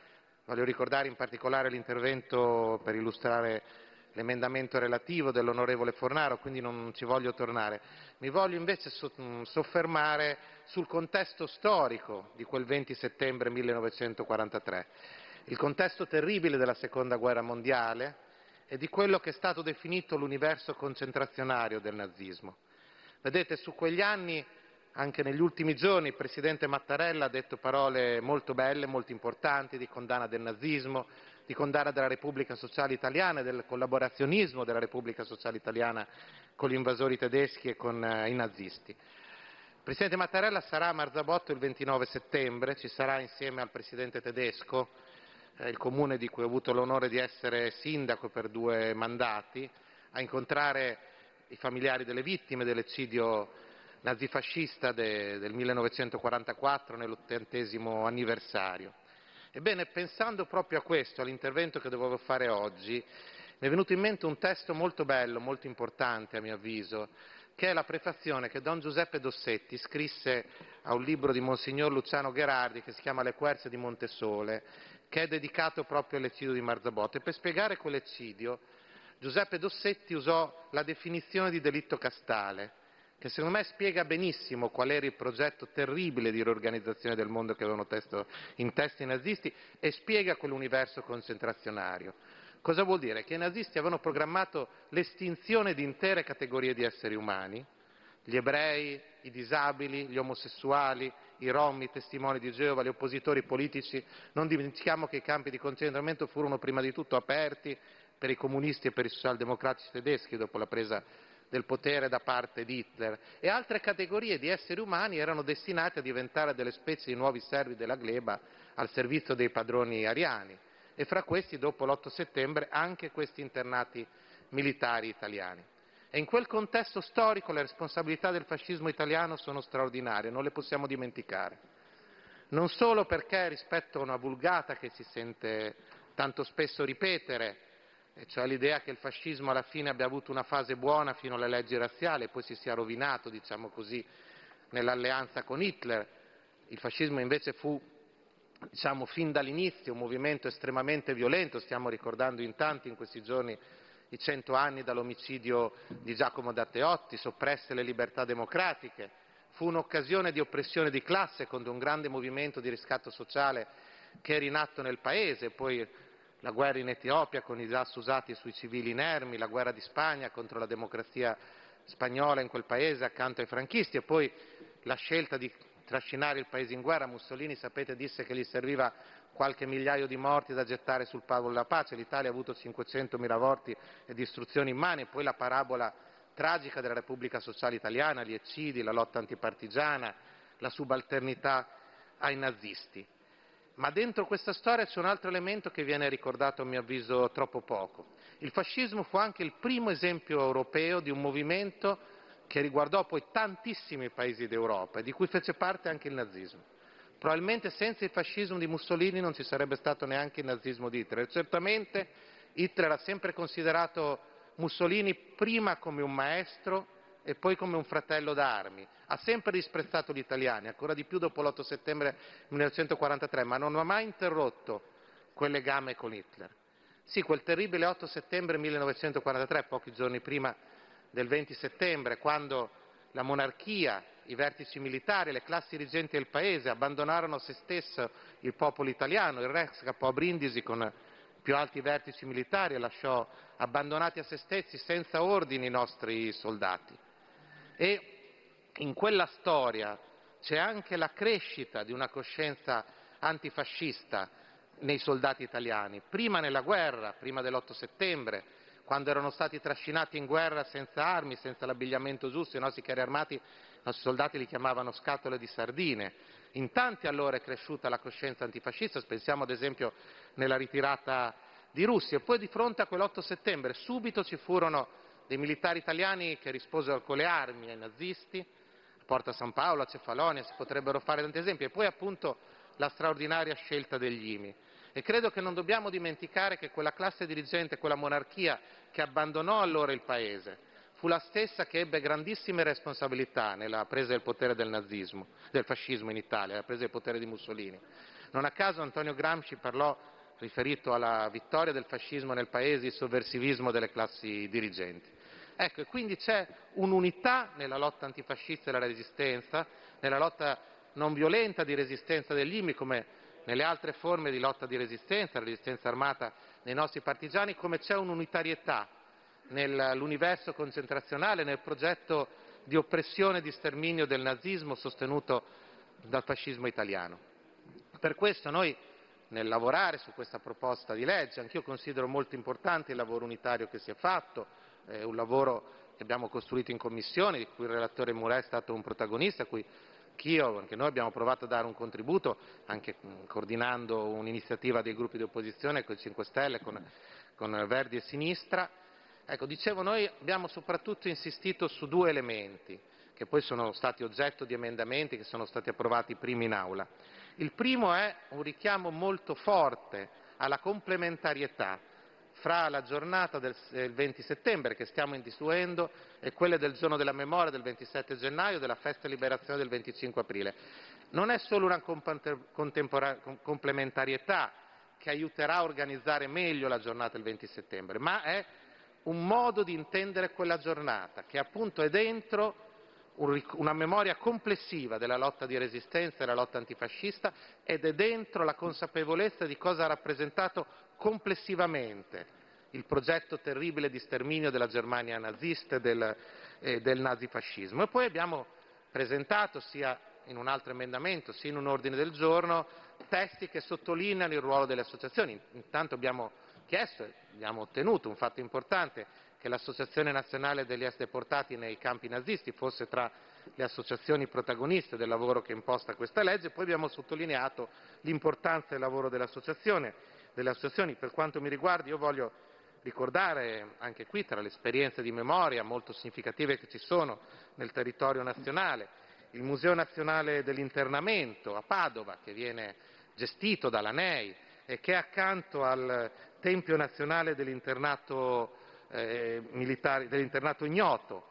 Voglio ricordare in particolare l'intervento per illustrare l'emendamento relativo dell'onorevole Fornaro, quindi non ci voglio tornare. Mi voglio invece soffermare sul contesto storico di quel venti settembre millenovecentoquarantatré, il contesto terribile della Seconda Guerra Mondiale e di quello che è stato definito l'universo concentrazionario del nazismo. Vedete, su quegli anni, anche negli ultimi giorni, il Presidente Mattarella ha detto parole molto belle, molto importanti, di condanna del nazismo, di condanna della Repubblica Sociale Italiana e del collaborazionismo della Repubblica Sociale Italiana con gli invasori tedeschi e con eh, i nazisti. Il Presidente Mattarella sarà a Marzabotto il ventinove settembre, ci sarà insieme al Presidente tedesco, eh, il comune di cui ho avuto l'onore di essere sindaco per due mandati, a incontrare i familiari delle vittime dell'eccidio nazifascista de, del millenovecentoquarantaquattro nell'ottantesimo anniversario. Ebbene, pensando proprio a questo, all'intervento che dovevo fare oggi, mi è venuto in mente un testo molto bello, molto importante a mio avviso, che è la prefazione che Don Giuseppe Dossetti scrisse a un libro di Monsignor Luciano Gherardi che si chiama Le querce di Montesole, che è dedicato proprio all'eccidio di Marzabotto. E per spiegare quell'eccidio, Giuseppe Dossetti usò la definizione di delitto castale, che secondo me spiega benissimo qual era il progetto terribile di riorganizzazione del mondo che avevano testo, in testa i nazisti e spiega quell'universo concentrazionario. Cosa vuol dire? Che i nazisti avevano programmato l'estinzione di intere categorie di esseri umani, gli ebrei, i disabili, gli omosessuali, i rom, i testimoni di Geova, gli oppositori politici. Non dimentichiamo che i campi di concentramento furono prima di tutto aperti per i comunisti e per i socialdemocratici tedeschi dopo la presa del potere da parte di Hitler, e altre categorie di esseri umani erano destinate a diventare delle specie di nuovi servi della gleba al servizio dei padroni ariani, e fra questi dopo l'otto settembre anche questi internati militari italiani. E in quel contesto storico le responsabilità del fascismo italiano sono straordinarie, non le possiamo dimenticare. Non solo perché rispetto a una vulgata che si sente tanto spesso ripetere, cioè l'idea che il fascismo alla fine abbia avuto una fase buona fino alle leggi razziali e poi si sia rovinato, diciamo così, nell'alleanza con Hitler. Il fascismo invece fu, diciamo, fin dall'inizio un movimento estremamente violento, stiamo ricordando in tanti in questi giorni i cento anni dall'omicidio di Giacomo Matteotti, soppresse le libertà democratiche, fu un'occasione di oppressione di classe contro un grande movimento di riscatto sociale che era in atto nel paese, poi la guerra in Etiopia con i gas usati sui civili inermi, la guerra di Spagna contro la democrazia spagnola in quel paese accanto ai franchisti e poi la scelta di trascinare il paese in guerra. Mussolini, sapete, disse che gli serviva qualche migliaio di morti da gettare sul tavolo della pace, l'Italia ha avuto cinquecentomila morti e distruzioni immani, e poi la parabola tragica della Repubblica Sociale Italiana, gli eccidi, la lotta antipartigiana, la subalternità ai nazisti. Ma dentro questa storia c'è un altro elemento che viene ricordato a mio avviso troppo poco. Il fascismo fu anche il primo esempio europeo di un movimento che riguardò poi tantissimi paesi d'Europa e di cui fece parte anche il nazismo. Probabilmente senza il fascismo di Mussolini non ci sarebbe stato neanche il nazismo di Hitler. Certamente Hitler ha sempre considerato Mussolini prima come un maestro e poi come un fratello d'armi. Ha sempre disprezzato gli italiani, ancora di più dopo l'otto settembre millenovecentoquarantatré, ma non ha mai interrotto quel legame con Hitler. Sì, quel terribile otto settembre millenovecentoquarantatré, pochi giorni prima del venti settembre, quando la monarchia, i vertici militari, le classi dirigenti del paese abbandonarono a se stesso il popolo italiano, il re scappò a Brindisi con i più alti vertici militari e lasciò abbandonati a se stessi senza ordini i nostri soldati. E in quella storia c'è anche la crescita di una coscienza antifascista nei soldati italiani, prima nella guerra, prima dell'otto settembre, quando erano stati trascinati in guerra senza armi, senza l'abbigliamento giusto, i nostri carri armati, i nostri soldati li chiamavano scatole di sardine. In tanti allora è cresciuta la coscienza antifascista, pensiamo ad esempio nella ritirata di Russia, e poi di fronte a quell'otto settembre subito ci furono dei militari italiani che risposero con le armi ai nazisti, a Porta San Paolo, a Cefalonia, si potrebbero fare tanti esempi, e poi appunto la straordinaria scelta degli I M I. E credo che non dobbiamo dimenticare che quella classe dirigente, quella monarchia che abbandonò allora il paese, fu la stessa che ebbe grandissime responsabilità nella presa del potere del nazismo, del fascismo in Italia, nella presa del potere di Mussolini. Non a caso Antonio Gramsci parlò riferito alla vittoria del fascismo nel Paese, il sovversivismo delle classi dirigenti. Ecco, e quindi c'è un'unità nella lotta antifascista e la resistenza, nella lotta non violenta di resistenza degli I M I, come nelle altre forme di lotta di resistenza, resistenza armata nei nostri partigiani, come c'è un'unitarietà nell'universo concentrazionale, nel progetto di oppressione e di sterminio del nazismo sostenuto dal fascismo italiano. Per questo noi, nel lavorare su questa proposta di legge, anch'io considero molto importante il lavoro unitario che si è fatto, è un lavoro che abbiamo costruito in commissione, di cui il relatore Murè è stato un protagonista, a cui anch'io, anche noi abbiamo provato a dare un contributo, anche coordinando un'iniziativa dei gruppi di opposizione con i cinque Stelle, con, con Verdi e Sinistra. Ecco, dicevo, noi abbiamo soprattutto insistito su due elementi, che poi sono stati oggetto di emendamenti che sono stati approvati prima in aula. Il primo è un richiamo molto forte alla complementarietà fra la giornata del venti settembre che stiamo istituendo e quelle del giorno della memoria del ventisette gennaio, della festa e liberazione del venticinque aprile. Non è solo una complementarietà che aiuterà a organizzare meglio la giornata del venti settembre, ma è un modo di intendere quella giornata che appunto è dentro una memoria complessiva della lotta di resistenza e della lotta antifascista ed è dentro la consapevolezza di cosa ha rappresentato complessivamente il progetto terribile di sterminio della Germania nazista e del, eh, del nazifascismo. E poi abbiamo presentato sia in un altro emendamento sia in un ordine del giorno testi che sottolineano il ruolo delle associazioni. Intanto abbiamo chiesto e abbiamo ottenuto un fatto importante, che l'Associazione Nazionale degli Ex Deportati nei campi nazisti fosse tra le associazioni protagoniste del lavoro che imposta questa legge, poi abbiamo sottolineato l'importanza del lavoro delle associazioni. Delle associazioni. Per quanto mi riguarda, io voglio ricordare anche qui, tra le esperienze di memoria molto significative che ci sono nel territorio nazionale, il Museo Nazionale dell'Internamento a Padova, che viene gestito dalla N E I e che è accanto al Tempio Nazionale dell'Internato eh, militare, dell'Internato Ignoto,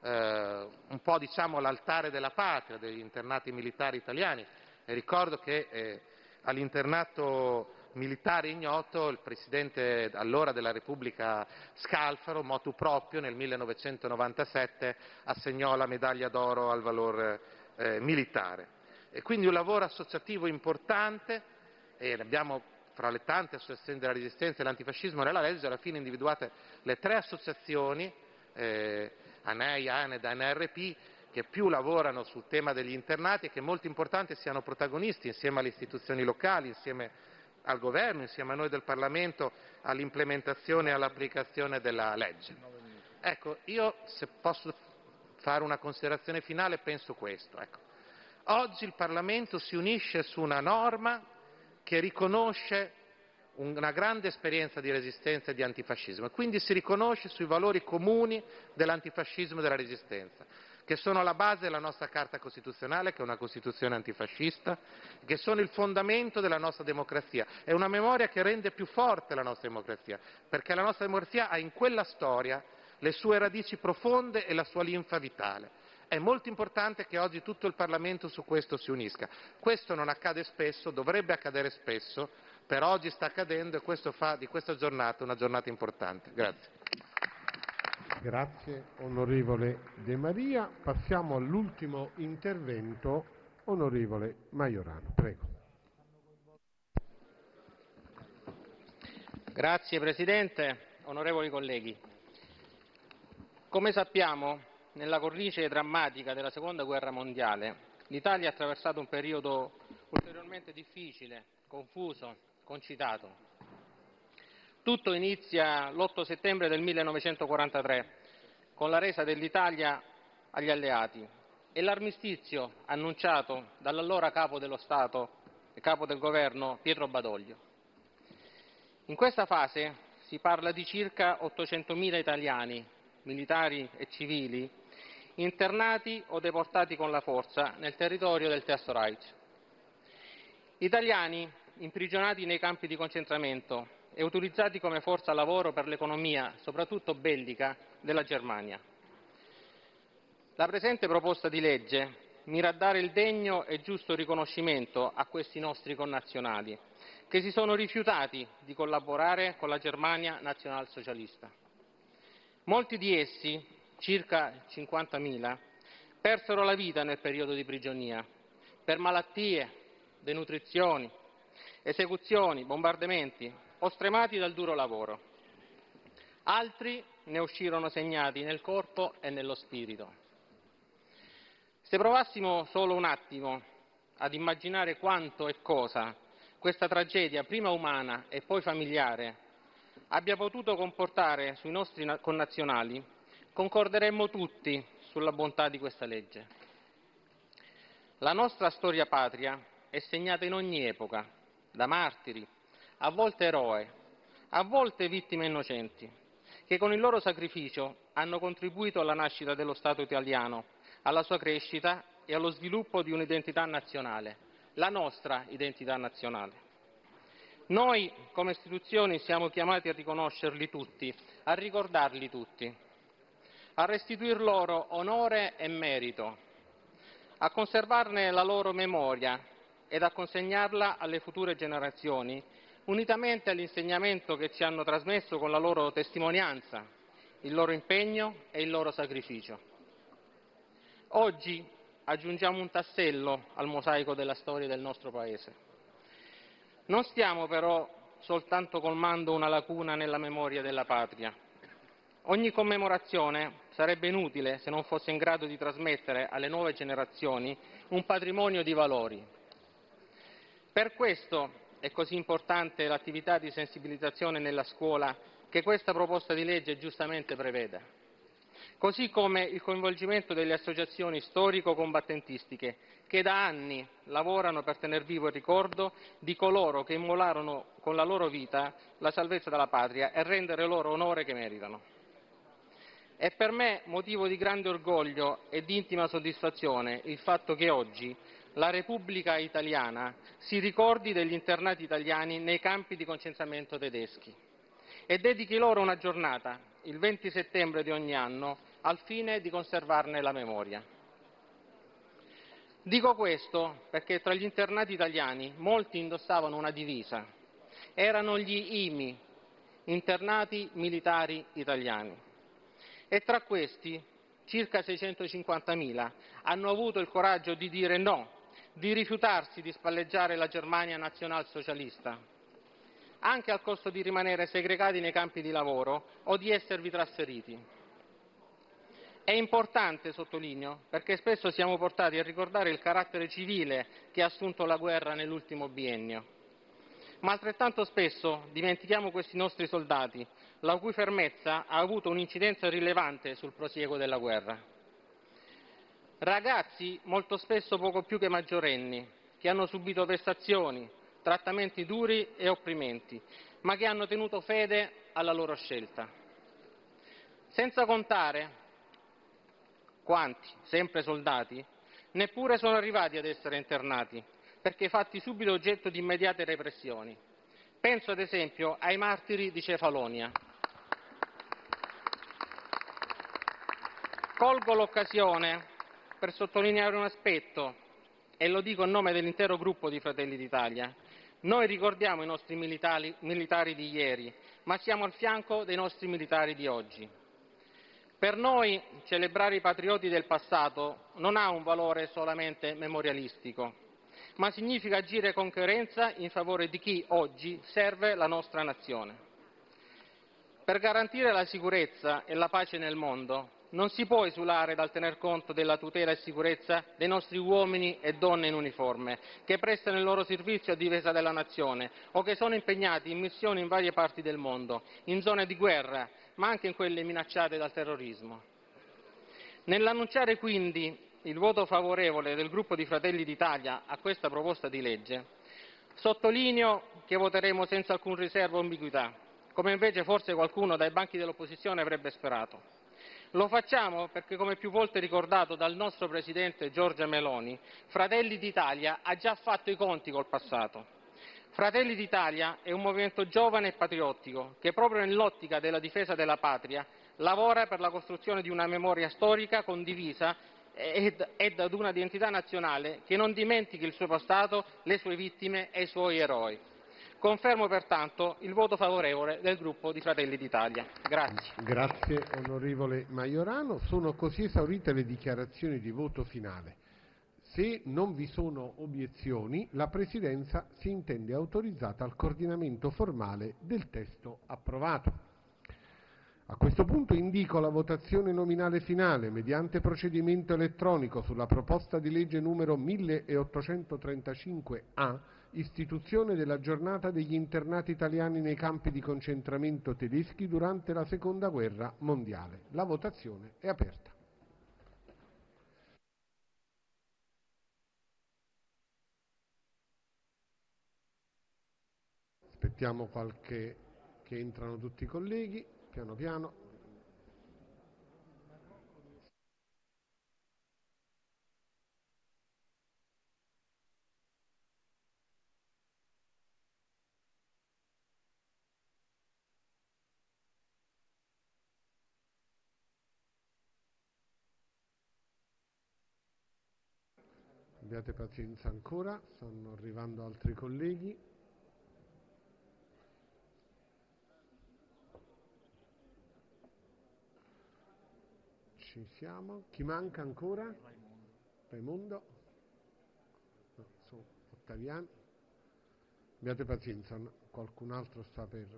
eh, un po' diciamo l'altare della patria degli internati militari italiani. E ricordo che eh, all'Internato militare ignoto il Presidente allora della Repubblica Scalfaro, motu proprio, nel millenovecentonovantasette assegnò la medaglia d'oro al valor eh, militare. E quindi un lavoro associativo importante, e abbiamo fra le tante associazioni della resistenza e dell'antifascismo nella legge alla fine individuate le tre associazioni, eh, A N E I, A N E D, A N R P, che più lavorano sul tema degli internati e che è molto importante siano protagonisti insieme alle istituzioni locali, insieme al Governo, insieme a noi del Parlamento, all'implementazione e all'applicazione della legge. Ecco, io se posso fare una considerazione finale penso questo. Ecco. Oggi il Parlamento si unisce su una norma che riconosce una grande esperienza di resistenza e di antifascismo e quindi si riconosce sui valori comuni dell'antifascismo e della resistenza, che sono alla base della nostra Carta Costituzionale, che è una Costituzione antifascista, che sono il fondamento della nostra democrazia. È una memoria che rende più forte la nostra democrazia, perché la nostra democrazia ha in quella storia le sue radici profonde e la sua linfa vitale. È molto importante che oggi tutto il Parlamento su questo si unisca. Questo non accade spesso, dovrebbe accadere spesso, per oggi sta accadendo e questo fa di questa giornata una giornata importante. Grazie. Grazie onorevole De Maria. Passiamo all'ultimo intervento, onorevole Maiorano. Prego. Grazie Presidente, onorevoli colleghi. Come sappiamo, nella cornice drammatica della Seconda Guerra Mondiale, l'Italia ha attraversato un periodo ulteriormente difficile, confuso, concitato. Tutto inizia l'otto settembre del millenovecentoquarantatré, con la resa dell'Italia agli alleati e l'armistizio annunciato dall'allora capo dello Stato e capo del governo Pietro Badoglio. In questa fase si parla di circa ottocentomila italiani, militari e civili, internati o deportati con la forza nel territorio del Terzo Reich. Italiani imprigionati nei campi di concentramento e utilizzati come forza lavoro per l'economia, soprattutto bellica, della Germania. La presente proposta di legge mira a dare il degno e giusto riconoscimento a questi nostri connazionali, che si sono rifiutati di collaborare con la Germania nazionalsocialista. Molti di essi, circa cinquantamila, persero la vita nel periodo di prigionia per malattie, denutrizioni, esecuzioni, bombardamenti o stremati dal duro lavoro. Altri ne uscirono segnati nel corpo e nello spirito. Se provassimo solo un attimo ad immaginare quanto e cosa questa tragedia, prima umana e poi familiare, abbia potuto comportare sui nostri connazionali, concorderemmo tutti sulla bontà di questa legge. La nostra storia patria è segnata in ogni epoca, da martiri, a volte eroi, a volte vittime innocenti, che con il loro sacrificio hanno contribuito alla nascita dello Stato italiano, alla sua crescita e allo sviluppo di un'identità nazionale, la nostra identità nazionale. Noi, come istituzioni, siamo chiamati a riconoscerli tutti, a ricordarli tutti, a restituir loro onore e merito, a conservarne la loro memoria ed a consegnarla alle future generazioni, unitamente all'insegnamento che ci hanno trasmesso con la loro testimonianza, il loro impegno e il loro sacrificio. Oggi aggiungiamo un tassello al mosaico della storia del nostro Paese. Non stiamo però soltanto colmando una lacuna nella memoria della patria. Ogni commemorazione sarebbe inutile se non fosse in grado di trasmettere alle nuove generazioni un patrimonio di valori. Per questo è così importante l'attività di sensibilizzazione nella scuola che questa proposta di legge giustamente prevede, così come il coinvolgimento delle associazioni storico-combattentistiche che da anni lavorano per tener vivo il ricordo di coloro che immolarono con la loro vita la salvezza della patria e rendere loro onore che meritano. È per me motivo di grande orgoglio e di intima soddisfazione il fatto che oggi la Repubblica Italiana si ricordi degli internati italiani nei campi di concentramento tedeschi e dedichi loro una giornata, il venti settembre di ogni anno, al fine di conservarne la memoria. Dico questo perché tra gli internati italiani molti indossavano una divisa. Erano gli I M I, internati militari italiani. E tra questi, circa seicentocinquantamila, hanno avuto il coraggio di dire no, di rifiutarsi di spalleggiare la Germania nazionalsocialista, anche al costo di rimanere segregati nei campi di lavoro o di esservi trasferiti. È importante, sottolineo, perché spesso siamo portati a ricordare il carattere civile che ha assunto la guerra nell'ultimo biennio, ma altrettanto spesso dimentichiamo questi nostri soldati, la cui fermezza ha avuto un'incidenza rilevante sul prosieguo della guerra. Ragazzi molto spesso poco più che maggiorenni, che hanno subito vessazioni, trattamenti duri e opprimenti, ma che hanno tenuto fede alla loro scelta. Senza contare quanti, sempre soldati, neppure sono arrivati ad essere internati, perché fatti subito oggetto di immediate repressioni. Penso ad esempio ai martiri di Cefalonia. Colgo l'occasione per sottolineare un aspetto, e lo dico a nome dell'intero gruppo di Fratelli d'Italia. Noi ricordiamo i nostri militari, militari di ieri, ma siamo al fianco dei nostri militari di oggi. Per noi celebrare i patrioti del passato non ha un valore solamente memorialistico, ma significa agire con coerenza in favore di chi oggi serve la nostra nazione. Per garantire la sicurezza e la pace nel mondo non si può esulare dal tener conto della tutela e sicurezza dei nostri uomini e donne in uniforme, che prestano il loro servizio a difesa della nazione o che sono impegnati in missioni in varie parti del mondo, in zone di guerra, ma anche in quelle minacciate dal terrorismo. Nell'annunciare quindi il voto favorevole del gruppo di Fratelli d'Italia a questa proposta di legge, sottolineo che voteremo senza alcun riservo o ambiguità, come invece forse qualcuno dai banchi dell'opposizione avrebbe sperato. Lo facciamo perché, come più volte ricordato dal nostro Presidente Giorgia Meloni, Fratelli d'Italia ha già fatto i conti col passato. Fratelli d'Italia è un movimento giovane e patriottico che, proprio nell'ottica della difesa della patria, lavora per la costruzione di una memoria storica condivisa ed, ed ad una identità nazionale che non dimentichi il suo passato, le sue vittime e i suoi eroi. Confermo pertanto il voto favorevole del gruppo di Fratelli d'Italia. Grazie. Grazie onorevole Maiorano. Sono così esaurite le dichiarazioni di voto finale. Se non vi sono obiezioni, la Presidenza si intende autorizzata al coordinamento formale del testo approvato. A questo punto indico la votazione nominale finale mediante procedimento elettronico sulla proposta di legge numero milleottocentotrentacinque A, istituzione della giornata degli internati italiani nei campi di concentramento tedeschi durante la Seconda Guerra Mondiale. La votazione è aperta. Aspettiamo qualche che entrano tutti i colleghi, piano piano. Abbiate pazienza ancora, stanno arrivando altri colleghi. Ci siamo. Chi manca ancora? Raimondo? No, sono Ottaviani. Abbiate pazienza, no? Qualcun altro sta per...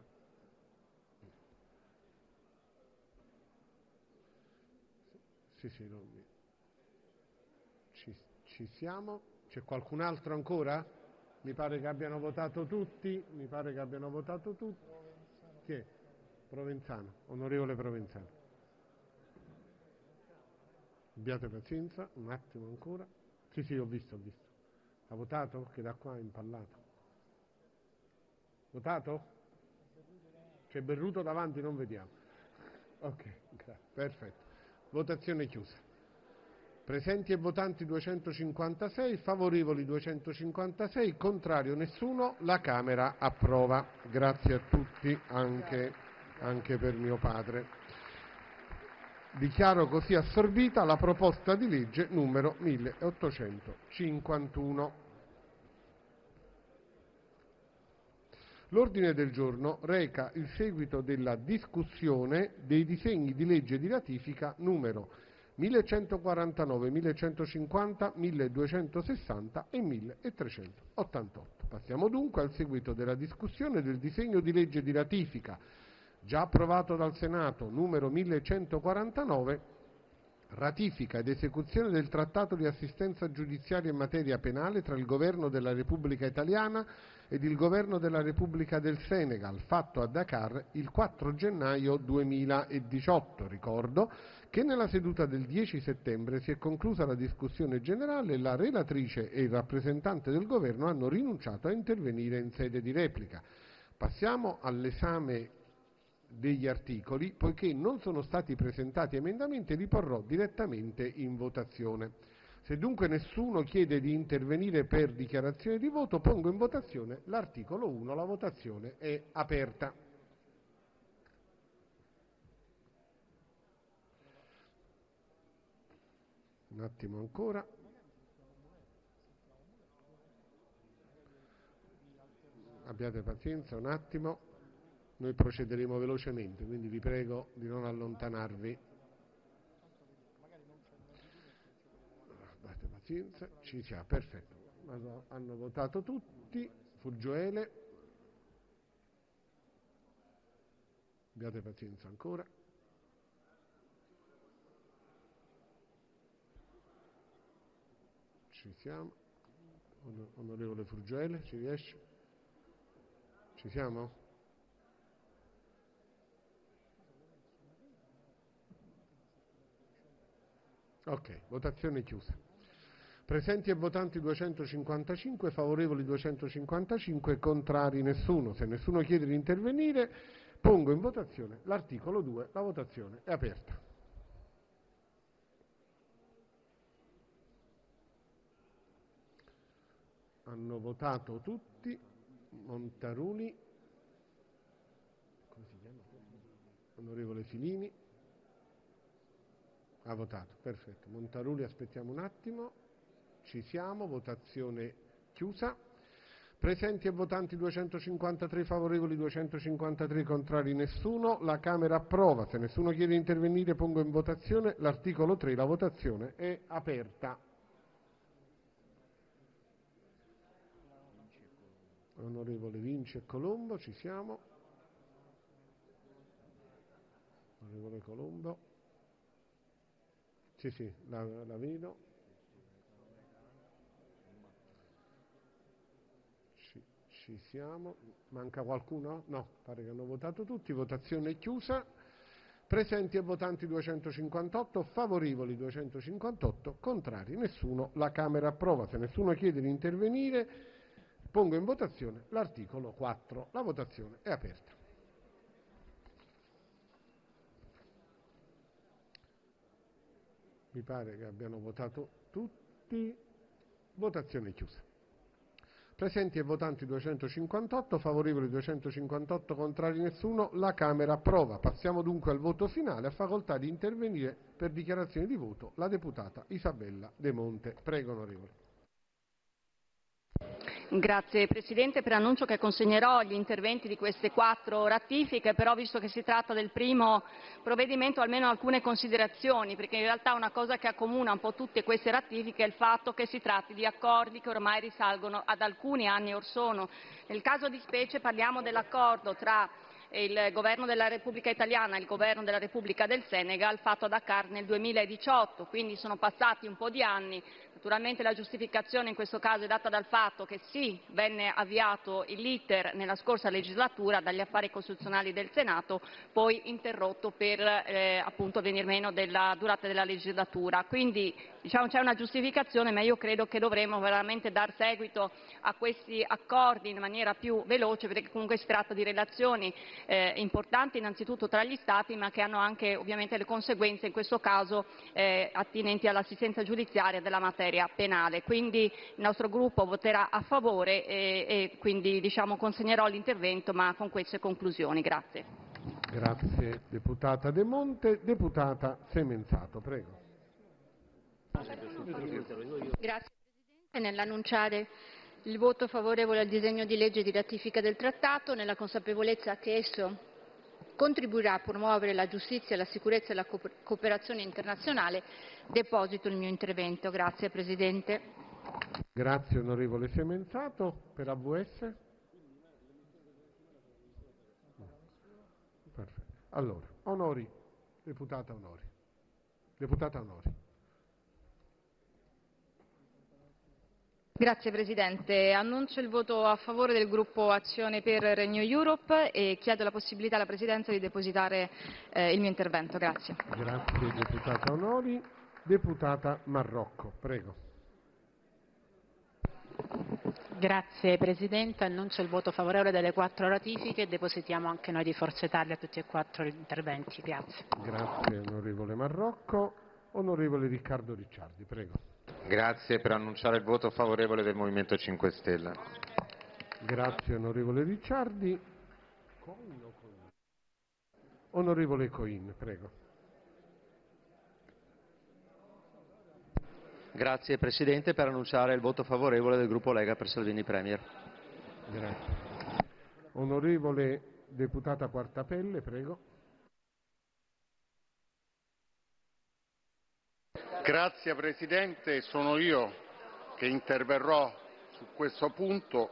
Sì, sì, no. Ci, ci siamo. C'è qualcun altro ancora? Mi pare che abbiano votato tutti. Mi pare che abbiano votato tutti. Chi è? Provenzano, onorevole Provenzano. Abbiate pazienza, un attimo ancora. Sì, sì, ho visto, ho visto. Ha votato? Che da qua è impallato. Votato? C'è Berruto davanti, non vediamo. Ok, perfetto. Votazione chiusa. Presenti e votanti duecentocinquantasei, favorevoli duecentocinquantasei, contrario nessuno, la Camera approva. Grazie a tutti, anche, anche per mio padre. Dichiaro così assorbita la proposta di legge numero milleottocentocinquantuno. L'ordine del giorno reca il seguito della discussione dei disegni di legge di ratifica numero millecentoquarantanove, millecentocinquanta, milleduecentosessanta e milletrecentottantotto. Passiamo dunque al seguito della discussione del disegno di legge di ratifica già approvato dal Senato, numero millecentoquarantanove, ratifica ed esecuzione del Trattato di assistenza giudiziaria in materia penale tra il Governo della Repubblica Italiana ed il Governo della Repubblica del Senegal, fatto a Dakar il quattro gennaio duemiladiciotto. Ricordo che nella seduta del dieci settembre si è conclusa la discussione generale e la relatrice e il rappresentante del Governo hanno rinunciato a intervenire in sede di replica. Passiamo all'esame degli articoli. Poiché non sono stati presentati emendamenti, li porrò direttamente in votazione. Se dunque nessuno chiede di intervenire per dichiarazione di voto, pongo in votazione l'articolo uno. La votazione è aperta. Un attimo ancora. Abbiate pazienza, un attimo. Noi procederemo velocemente, quindi vi prego di non allontanarvi. Abbiate pazienza, ci siamo, perfetto. Hanno votato tutti. Fuggiuele. Abbiate pazienza ancora. Ci siamo. Onorevole Fuggiuele, ci riesce? Ci siamo? Ok, votazione chiusa. Presenti e votanti duecentocinquantacinque, favorevoli duecentocinquantacinque, contrari nessuno. Se nessuno chiede di intervenire, pongo in votazione l'articolo due. La votazione è aperta. Hanno votato tutti. Montaruli. Come si chiama? Onorevole Filini. Ha votato, perfetto. Montaruli, aspettiamo un attimo. Ci siamo, votazione chiusa. Presenti e votanti duecentocinquantatré favorevoli, duecentocinquantatré contrari, nessuno. La Camera approva. Se nessuno chiede di intervenire pongo in votazione l'articolo tre. La votazione è aperta. Onorevole Vinci e Colombo, ci siamo. Onorevole Colombo. Sì, sì, la, la vedo. Ci, ci siamo. Manca qualcuno? No, pare che hanno votato tutti. Votazione chiusa. Presenti e votanti duecentocinquantotto, favorevoli duecentocinquantotto, contrari nessuno. La Camera approva. Se nessuno chiede di intervenire, pongo in votazione l'articolo quattro. La votazione è aperta. Mi pare che abbiano votato tutti. Votazione chiusa. Presenti e votanti duecentocinquantotto, favorevoli duecentocinquantotto, contrari nessuno. La Camera approva. Passiamo dunque al voto finale. Ha facoltà di intervenire per dichiarazione di voto la deputata Isabella De Monte. Prego, onorevole. Grazie Presidente, preannuncio che consegnerò gli interventi di queste quattro ratifiche, però visto che si tratta del primo provvedimento almeno alcune considerazioni, perché in realtà una cosa che accomuna un po' tutte queste ratifiche è il fatto che si tratti di accordi che ormai risalgono ad alcuni anni or sono. Nel caso di specie parliamo dell'accordo tra il Governo della Repubblica Italiana e il Governo della Repubblica del Senegal fatto a Dakar nel duemiladiciotto, quindi sono passati un po' di anni. Naturalmente la giustificazione in questo caso è data dal fatto che sì, venne avviato l'iter nella scorsa legislatura dagli affari costituzionali del Senato, poi interrotto per eh, appunto venir meno della durata della legislatura. Quindi diciamo c'è una giustificazione, ma io credo che dovremmo veramente dar seguito a questi accordi in maniera più veloce, perché comunque si tratta di relazioni eh, importanti innanzitutto tra gli Stati, ma che hanno anche ovviamente le conseguenze in questo caso eh, attinenti all'assistenza giudiziaria della materia penale. Quindi il nostro gruppo voterà a favore e, e quindi diciamo, consegnerò l'intervento, ma con queste conclusioni. Grazie. Grazie deputata De Monte. Deputata Semenzato, prego. Grazie Presidente. Nell'annunciare il voto favorevole al disegno di legge di ratifica del Trattato, nella consapevolezza che esso contribuirà a promuovere la giustizia, la sicurezza e la cooperazione internazionale, deposito il mio intervento. Grazie Presidente. Grazie onorevole Semenzato. Per A V S? Perfetto. Allora, Onori, deputata Onori. Deputata Onori. Grazie Presidente. Annuncio il voto a favore del gruppo Azione per Renew Europe e chiedo la possibilità alla Presidenza di depositare eh, il mio intervento. Grazie. Grazie deputata Onori. Deputata Marrocco, prego. Grazie Presidente, annuncio il voto favorevole delle quattro ratifiche e depositiamo anche noi di Forza Italia tutti e quattro gli interventi. Grazie. Grazie onorevole Marrocco. Onorevole Riccardo Ricciardi, prego. Grazie per annunciare il voto favorevole del Movimento cinque Stelle. Grazie onorevole Ricciardi. Onorevole Coin, prego. Grazie Presidente, per annunciare il voto favorevole del gruppo Lega per Salvini Premier. Grazie. Onorevole deputata Quartapelle, prego. Grazie Presidente, sono io che interverrò su questo punto.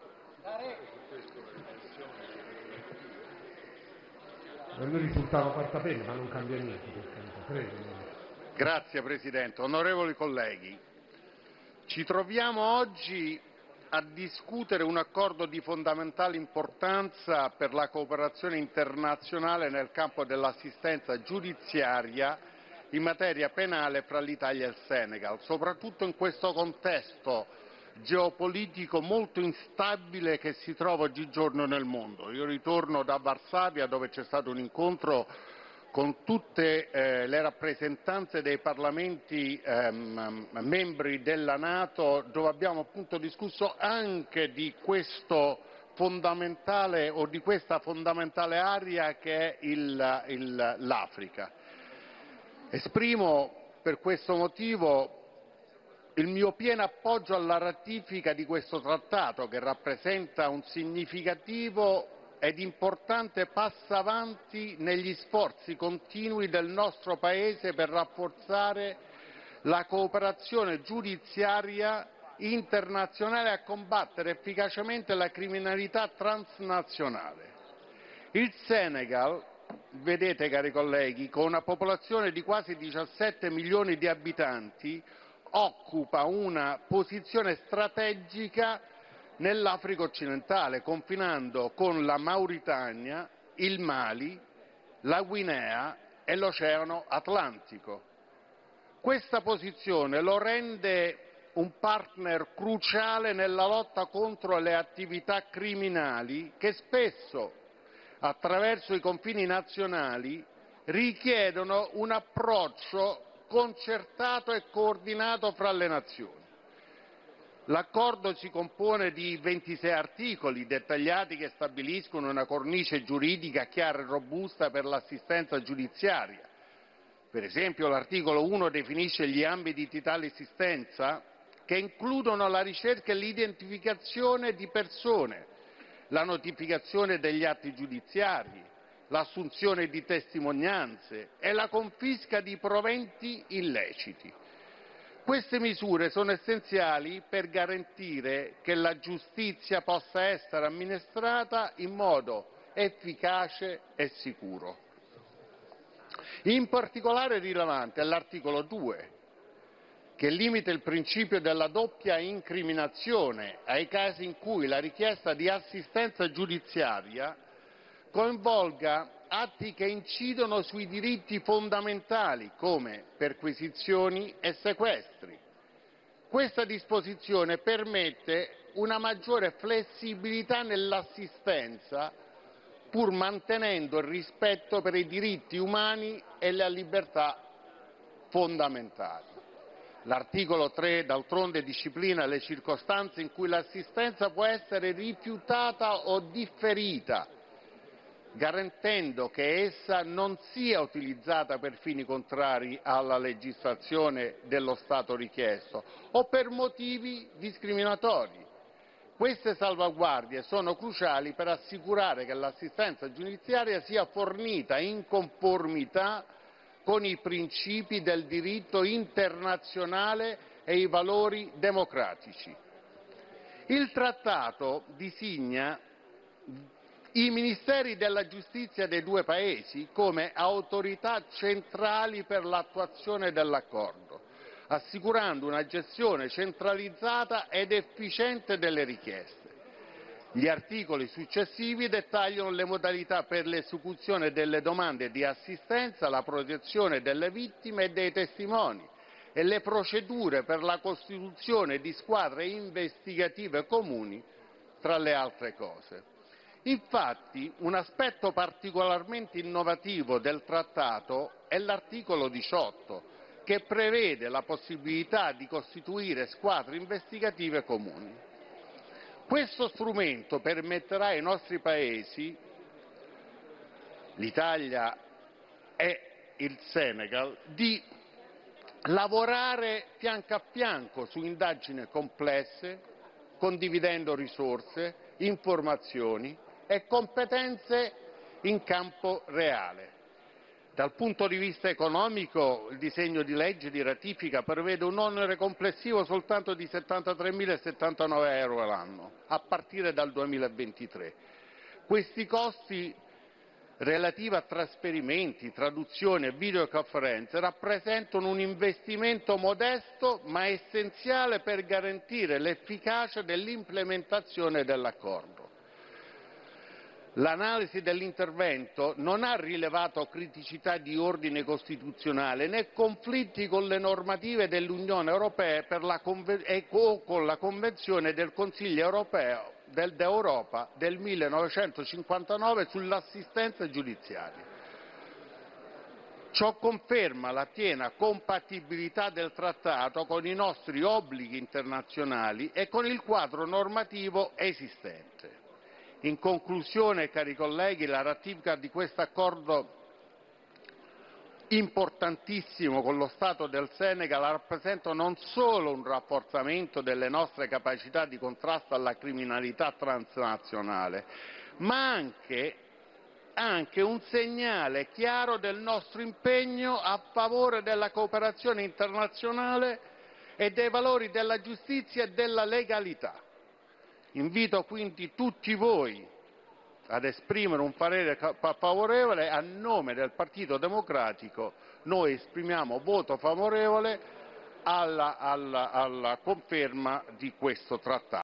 A noi risultava Quartapelle, ma non cambia niente. Prego. Grazie Presidente, onorevoli colleghi. Ci troviamo oggi a discutere un accordo di fondamentale importanza per la cooperazione internazionale nel campo dell'assistenza giudiziaria in materia penale fra l'Italia e il Senegal, soprattutto in questo contesto geopolitico molto instabile che si trova oggigiorno nel mondo. Io ritorno da Varsavia, dove c'è stato un incontro con tutte eh, le rappresentanze dei parlamenti ehm, membri della Nato, dove abbiamo appunto discusso anche di questo fondamentale o di questa fondamentale area che è l'Africa. Esprimo per questo motivo il mio pieno appoggio alla ratifica di questo trattato, che rappresenta un significativo ed importante passo avanti negli sforzi continui del nostro Paese per rafforzare la cooperazione giudiziaria internazionale e a combattere efficacemente la criminalità transnazionale. Il Senegal, vedete cari colleghi, con una popolazione di quasi diciassette milioni di abitanti, occupa una posizione strategica nell'Africa occidentale, confinando con la Mauritania, il Mali, la Guinea e l'Oceano Atlantico. Questa posizione lo rende un partner cruciale nella lotta contro le attività criminali che spesso, attraverso i confini nazionali, richiedono un approccio concertato e coordinato fra le nazioni. L'accordo si compone di ventisei articoli dettagliati che stabiliscono una cornice giuridica chiara e robusta per l'assistenza giudiziaria. Per esempio, l'articolo uno definisce gli ambiti di tale assistenza, che includono la ricerca e l'identificazione di persone, la notificazione degli atti giudiziari, l'assunzione di testimonianze e la confisca di proventi illeciti. Queste misure sono essenziali per garantire che la giustizia possa essere amministrata in modo efficace e sicuro. In particolare rilevante è l'articolo due, che limita il principio della doppia incriminazione ai casi in cui la richiesta di assistenza giudiziaria coinvolga atti che incidono sui diritti fondamentali come perquisizioni e sequestri. Questa disposizione permette una maggiore flessibilità nell'assistenza, pur mantenendo il rispetto per i diritti umani e le libertà fondamentali. L'articolo tre, d'altronde, disciplina le circostanze in cui l'assistenza può essere rifiutata o differita, garantendo che essa non sia utilizzata per fini contrari alla legislazione dello Stato richiesto o per motivi discriminatori. Queste salvaguardie sono cruciali per assicurare che l'assistenza giudiziaria sia fornita in conformità con i principi del diritto internazionale e i valori democratici. Il Trattato designa i Ministeri della Giustizia dei due Paesi come autorità centrali per l'attuazione dell'accordo, assicurando una gestione centralizzata ed efficiente delle richieste. Gli articoli successivi dettagliano le modalità per l'esecuzione delle domande di assistenza, la protezione delle vittime e dei testimoni e le procedure per la costituzione di squadre investigative comuni, tra le altre cose. Infatti, un aspetto particolarmente innovativo del Trattato è l'articolo diciotto, che prevede la possibilità di costituire squadre investigative comuni. Questo strumento permetterà ai nostri Paesi, l'Italia e il Senegal, di lavorare fianco a fianco su indagini complesse, condividendo risorse, informazioni e competenze in campo reale. Dal punto di vista economico, il disegno di legge di ratifica prevede un onere complessivo soltanto di settantatremilasettantanove euro all'anno, a partire dal duemilaventitré. Questi costi relativi a trasferimenti, traduzioni e videoconferenze rappresentano un investimento modesto ma essenziale per garantire l'efficacia dell'implementazione dell'accordo. L'analisi dell'intervento non ha rilevato criticità di ordine costituzionale né conflitti con le normative dell'Unione Europea per la e con la Convenzione del Consiglio Europeo del, d'Europa del millenovecentocinquantanove sull'assistenza giudiziaria. Ciò conferma la piena compatibilità del Trattato con i nostri obblighi internazionali e con il quadro normativo esistente. In conclusione, cari colleghi, la ratifica di questo accordo importantissimo con lo Stato del Senegal rappresenta non solo un rafforzamento delle nostre capacità di contrasto alla criminalità transnazionale, ma anche, anche un segnale chiaro del nostro impegno a favore della cooperazione internazionale e dei valori della giustizia e della legalità. Invito quindi tutti voi ad esprimere un parere favorevole. A nome del Partito Democratico noi esprimiamo voto favorevole alla, alla, alla conferma di questo trattato.